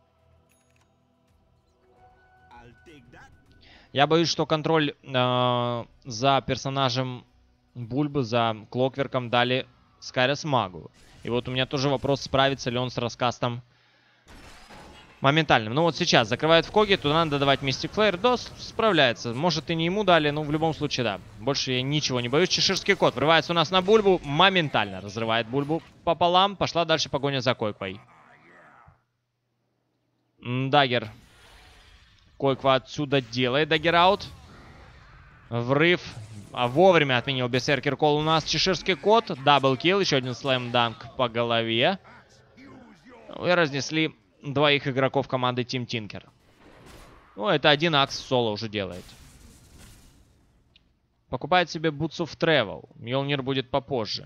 Я боюсь, что контроль за персонажем Бульбы, за Клокверком дали Скайрос Магу. И вот у меня тоже вопрос, справится ли он с раскастом моментальным. Ну вот сейчас закрывают в Коге, туда надо давать Мистик Флэйр. Да, справляется. Может и не ему дали, но в любом случае да. Больше я ничего не боюсь. Чеширский кот врывается у нас на Бульбу. Моментально разрывает Бульбу пополам. Пошла дальше погоня за Койквой. Даггер. Койква отсюда делает Даггер аут. Врыв. А вовремя отменил Берсеркер Кол у нас. Чеширский кот. Даблкил. Еще один слэм-данк по голове. И разнесли двоих игроков команды Team Tinker. Ну, это один Акс соло уже делает. Покупает себе Boots of Travel. Мьёлнир будет попозже.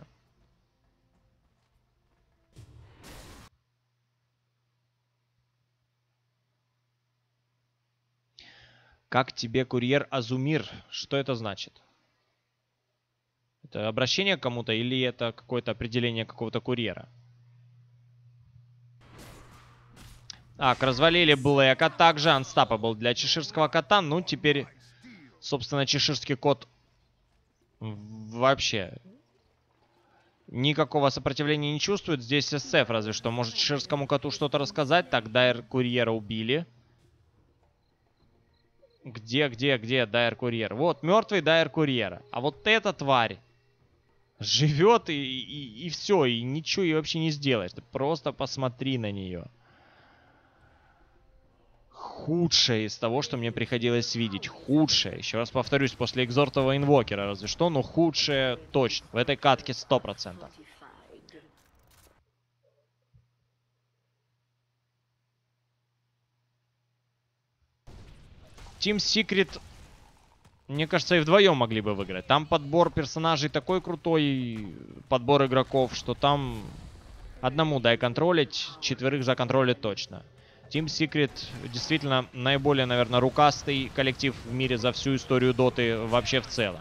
Как тебе курьер Азумир? Что это значит? Это обращение к кому-то или это какое-то определение какого-то курьера? Так, развалили Блэка. Также Unstoppable для чеширского кота. Ну, теперь, собственно, чеширский кот вообще никакого сопротивления не чувствует. Здесь СФ разве что может чеширскому коту что-то рассказать. Так, Дайр курьера убили. Где Дайр курьер? Вот, мертвый Дайр курьера. А вот эта тварь живет и все, и ничего ей вообще не сделаешь. Ты просто посмотри на нее. Худшее из того, что мне приходилось видеть. Худшее. Еще раз повторюсь, после экзортового инвокера разве что, но худшее точно. В этой катке 100%. Team Secret, мне кажется, и вдвоем могли бы выиграть. Там подбор персонажей такой крутой, подбор игроков, что там одному дай контролить, четверых законтролить точно. Team Secret действительно наиболее, наверное, рукастый коллектив в мире за всю историю доты вообще в целом.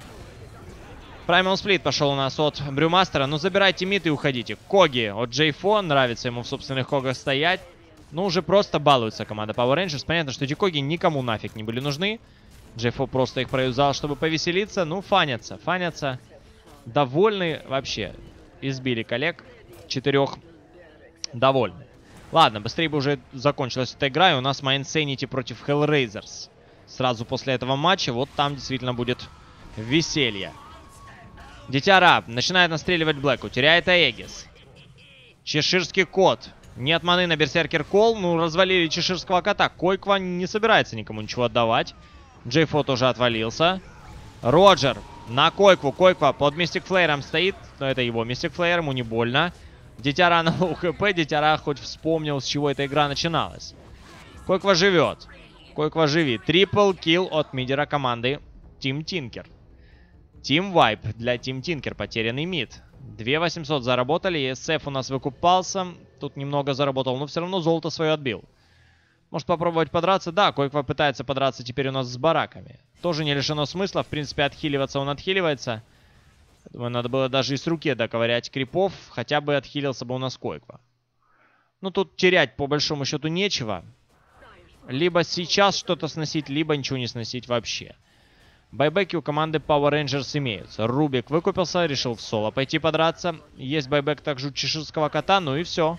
Primal Split пошел у нас от Брюмастера. Ну, забирайте мид и уходите. Коги от J4. Нравится ему в собственных когах стоять. Ну, уже просто балуется команда Power Rangers. Понятно, что эти коги никому нафиг не были нужны. J4 просто их проюзал, чтобы повеселиться. Ну, фанятся. Фанятся. Довольны вообще. Избили коллег. 4 довольны. Ладно, быстрее бы уже закончилась эта игра. И у нас My Insanity против Hellraisers. Сразу после этого матча. Вот там действительно будет веселье. Дитя Ра начинает настреливать Блэку. Теряет Аегис. Чеширский кот. Нет маны на Берсеркер Кол. Ну, развалили чеширского кота. Койква не собирается никому ничего отдавать. J4 тоже отвалился. Роджер на Койкву. Койква под Мистик Флеером стоит. Но это его Мистик Флеер. Ему не больно. Дитя на УХП. Дитя Ра хоть вспомнил, с чего эта игра начиналась. Койква живет. Койква живи. Трипл килл от мидера команды Team Tinker. Team Vibe для Team Tinker. Потерянный мид. 2800 заработали. ESF у нас выкупался. Тут немного заработал, но все равно золото свое отбил. Может попробовать подраться? Да, Койква пытается подраться теперь у нас с бараками. Тоже не лишено смысла. В принципе, отхиливаться он отхиливается. Думаю, надо было даже и с руки доковырять крипов. Хотя бы отхилился бы у нас Койква. Ну, тут терять по большому счету нечего. Либо сейчас что-то сносить, либо ничего не сносить вообще. Байбеки у команды Power Rangers имеются. Рубик выкупился, решил в соло пойти подраться. Есть байбек также у чеширского кота, ну и все.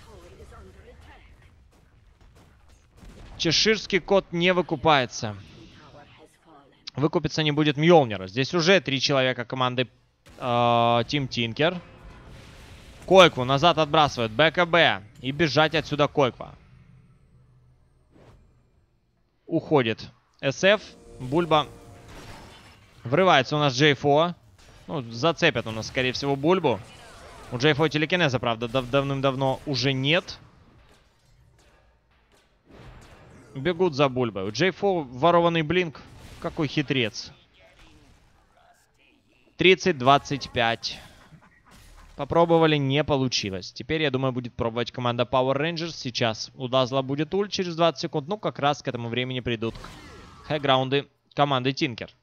Чеширский кот не выкупается. Выкупиться не будет Мьёлнира. Здесь уже 3 человека команды Team Tinker. Койкву назад отбрасывают. БКБ. И бежать отсюда Койква. Уходит СФ. Бульба. Врывается у нас J4. Ну, зацепят у нас, скорее всего, Бульбу. У J4 телекинеза, правда, давным-давно уже нет. Бегут за Бульбой. У J4 ворованный блинк. Какой хитрец. 30-25. Попробовали, не получилось. Теперь, я думаю, будет пробовать команда Power Rangers. Сейчас у Дазла будет ульт через 20 секунд. Ну, как раз к этому времени придут хайграунды команды Tinker.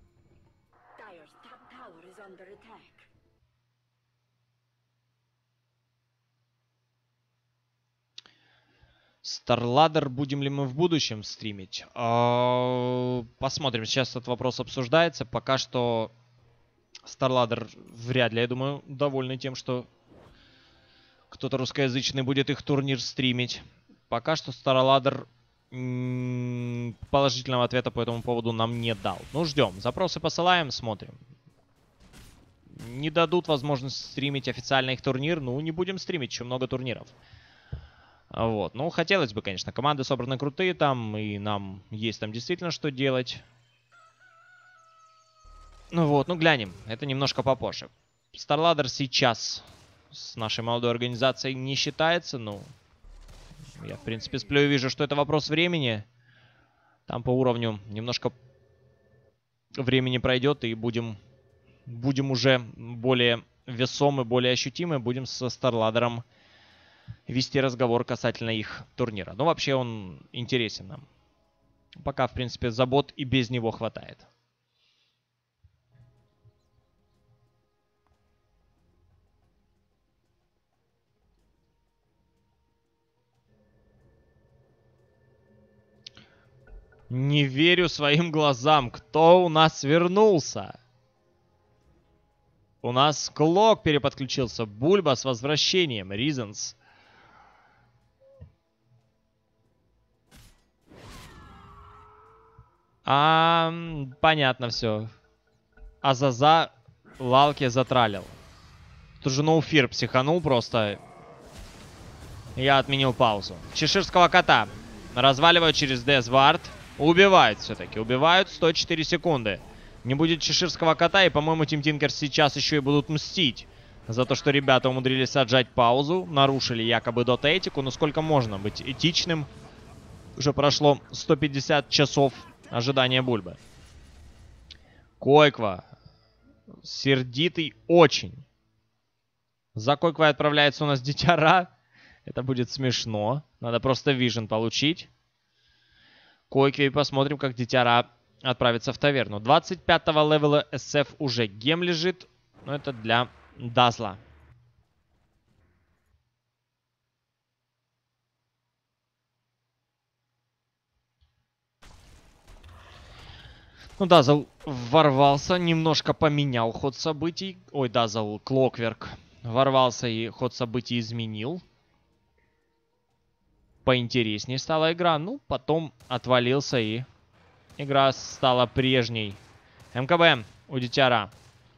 StarLadder будем ли мы в будущем стримить? Посмотрим. Сейчас этот вопрос обсуждается. Пока что StarLadder вряд ли, я думаю, довольны тем, что кто-то русскоязычный будет их турнир стримить. Пока что StarLadder положительного ответа по этому поводу нам не дал. Ну, ждем. Запросы посылаем, смотрим. Не дадут возможность стримить официально их турнир. Ну, не будем стримить, еще много турниров. Вот. Ну, хотелось бы, конечно. Команды собраны крутые там, и нам есть там действительно что делать. Ну вот, ну глянем. Это немножко попозже. StarLadder сейчас с нашей молодой организацией не считается. Ну, я, в принципе, сплю и вижу, что это вопрос времени. Там по уровню немножко времени пройдет, и будем уже более весомы, более ощутимы. Будем со StarLadder'ом вести разговор касательно их турнира. Но вообще он интересен нам. Пока, в принципе, забот и без него хватает. Не верю своим глазам. Кто у нас вернулся? У нас Клок переподключился. Бульба с возвращением. Reasons. Понятно все. Азаза Лалки затралил. Тут же Ноуфир психанул просто. Я отменил паузу. Чеширского кота разваливают через Дезвард. Убивают все-таки. Убивают 104 секунды. Не будет чеширского кота, и, по-моему, Тим Тинкер сейчас еще и будут мстить за то, что ребята умудрились отжать паузу. Нарушили якобы дот-этику. Но сколько можно быть этичным? Уже прошло 150 часов ожидания Бульбы. Койква. Сердитый очень. За Койквой отправляется у нас Дитя Ра. Это будет смешно. Надо просто вижен получить. Койкве, и посмотрим, как Дитя Ра отправится в таверну. 25-го левела SF уже гем лежит. Но это для Дазла. Ну, Дазл ворвался, немножко поменял ход событий. Ой, Дазл, Клокверк. Ворвался и ход событий изменил. Поинтереснее стала игра. Ну, потом отвалился, и игра стала прежней. МКБ у Дитя Ра.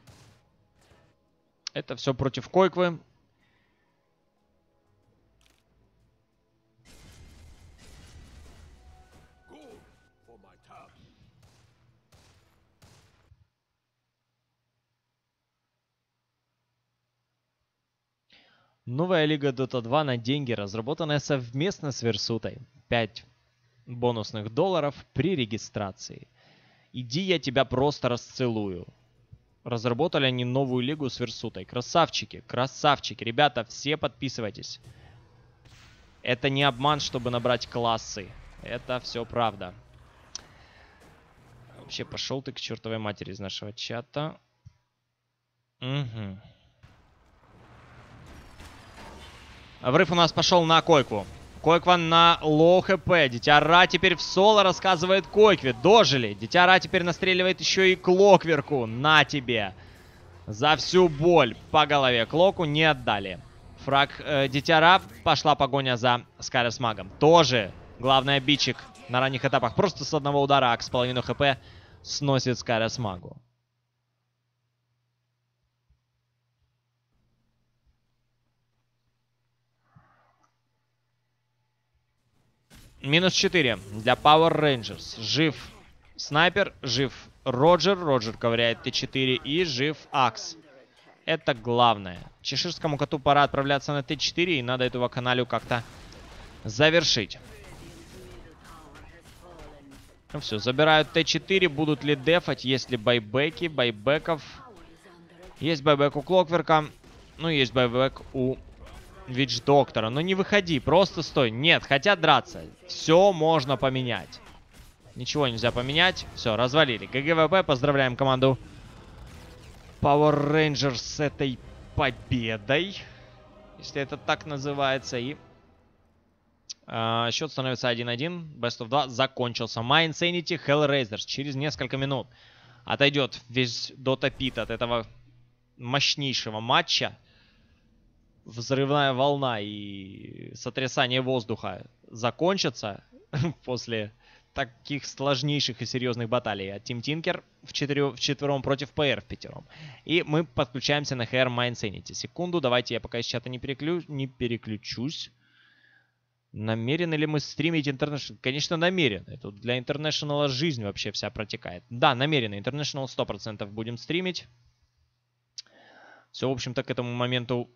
Это все против Койквы. Новая лига Dota 2 на деньги, разработанная совместно с Версутой. 5 бонусных долларов при регистрации. Иди, я тебя просто расцелую. Разработали они новую лигу с Версутой. Красавчики, красавчики. Ребята, все подписывайтесь. Это не обман, чтобы набрать классы. Это все правда. Вообще, пошел ты к чертовой матери из нашего чата. Угу. Врыв у нас пошел на Койкву. Койква на лоу хп. Дитя Ра теперь в соло рассказывает Койкве. Дожили. Дитя Ра теперь настреливает еще и Клокверку. На тебе. За всю боль по голове Клоку не отдали. Фраг Дитя Ра. Пошла погоня за Скайрос Магом. Тоже главный обидчик на ранних этапах. Просто с одного удара с половиной хп сносит Скайрос Магу. Минус 4 для Power Rangers. Жив Снайпер, жив Роджер. Роджер ковыряет Т4 и жив Акс. Это главное. Чеширскому коту пора отправляться на Т4, и надо эту вакханалию как-то завершить. Ну все, забирают Т4. Будут ли дефать? Есть ли байбеки? Байбеков. Есть байбек у Клокверка. Ну, есть байбек у Вич Доктора. Ну не выходи, просто стой. Нет, хотят драться. Все можно поменять. Ничего нельзя поменять. Все, развалили. ГГВП, поздравляем команду Power Rangers с этой победой. Если это так называется. И счет становится 1-1. Best of 2 закончился. My Insanity Hellraisers через несколько минут отойдет весь Dota Pit от этого мощнейшего матча. Взрывная волна и сотрясание воздуха закончатся после таких сложнейших и серьезных баталий. А Тим Тинкер вчетвером против ПР в пятером. И мы подключаемся на HR My Insanity. Секунду, давайте я пока из чата не переключусь. Намерены ли мы стримить International? Конечно, намерены. Тут для International жизнь вообще вся протекает. Да, намерены. International 100% будем стримить. Все, в общем-то, к этому моменту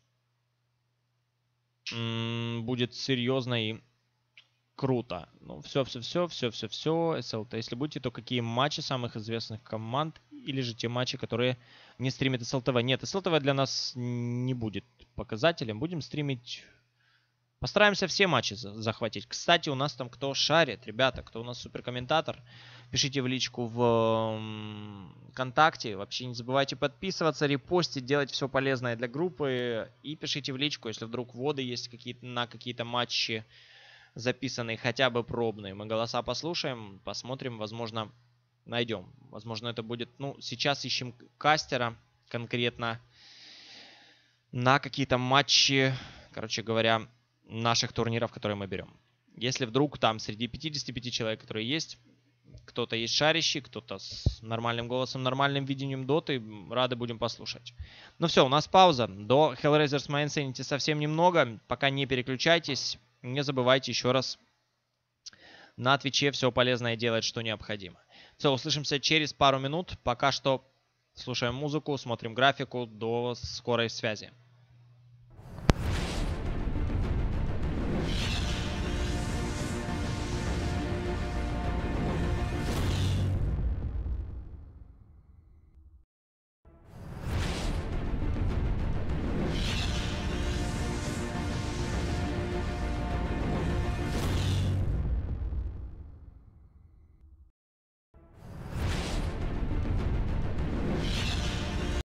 будет серьезно и круто. Ну, все. СЛТ. Если будете, то какие матчи самых известных команд? Или же те матчи, которые не стримит СЛТВ? Нет, СЛТВ для нас не будет показателем. Будем стримить... Постараемся все матчи захватить. Кстати, у нас там кто шарит, ребята, кто у нас суперкомментатор, пишите в личку в ВКонтакте. Вообще не забывайте подписываться, репостить, делать все полезное для группы. И пишите в личку, если вдруг вводы есть на какие-то матчи записанные, хотя бы пробные. Мы голоса послушаем, посмотрим, возможно, найдем. Возможно, это будет... Ну, сейчас ищем кастера конкретно на какие-то матчи, короче говоря, наших турниров, которые мы берем. Если вдруг там среди 55 человек, которые есть, кто-то есть шарящий, кто-то с нормальным голосом, нормальным видением доты, рады будем послушать. Ну все, у нас пауза. До Hellraiser's My Insanity совсем немного. Пока не переключайтесь. Не забывайте еще раз на Твиче все полезное делать, что необходимо. Все, услышимся через пару минут. Пока что слушаем музыку, смотрим графику. До скорой связи.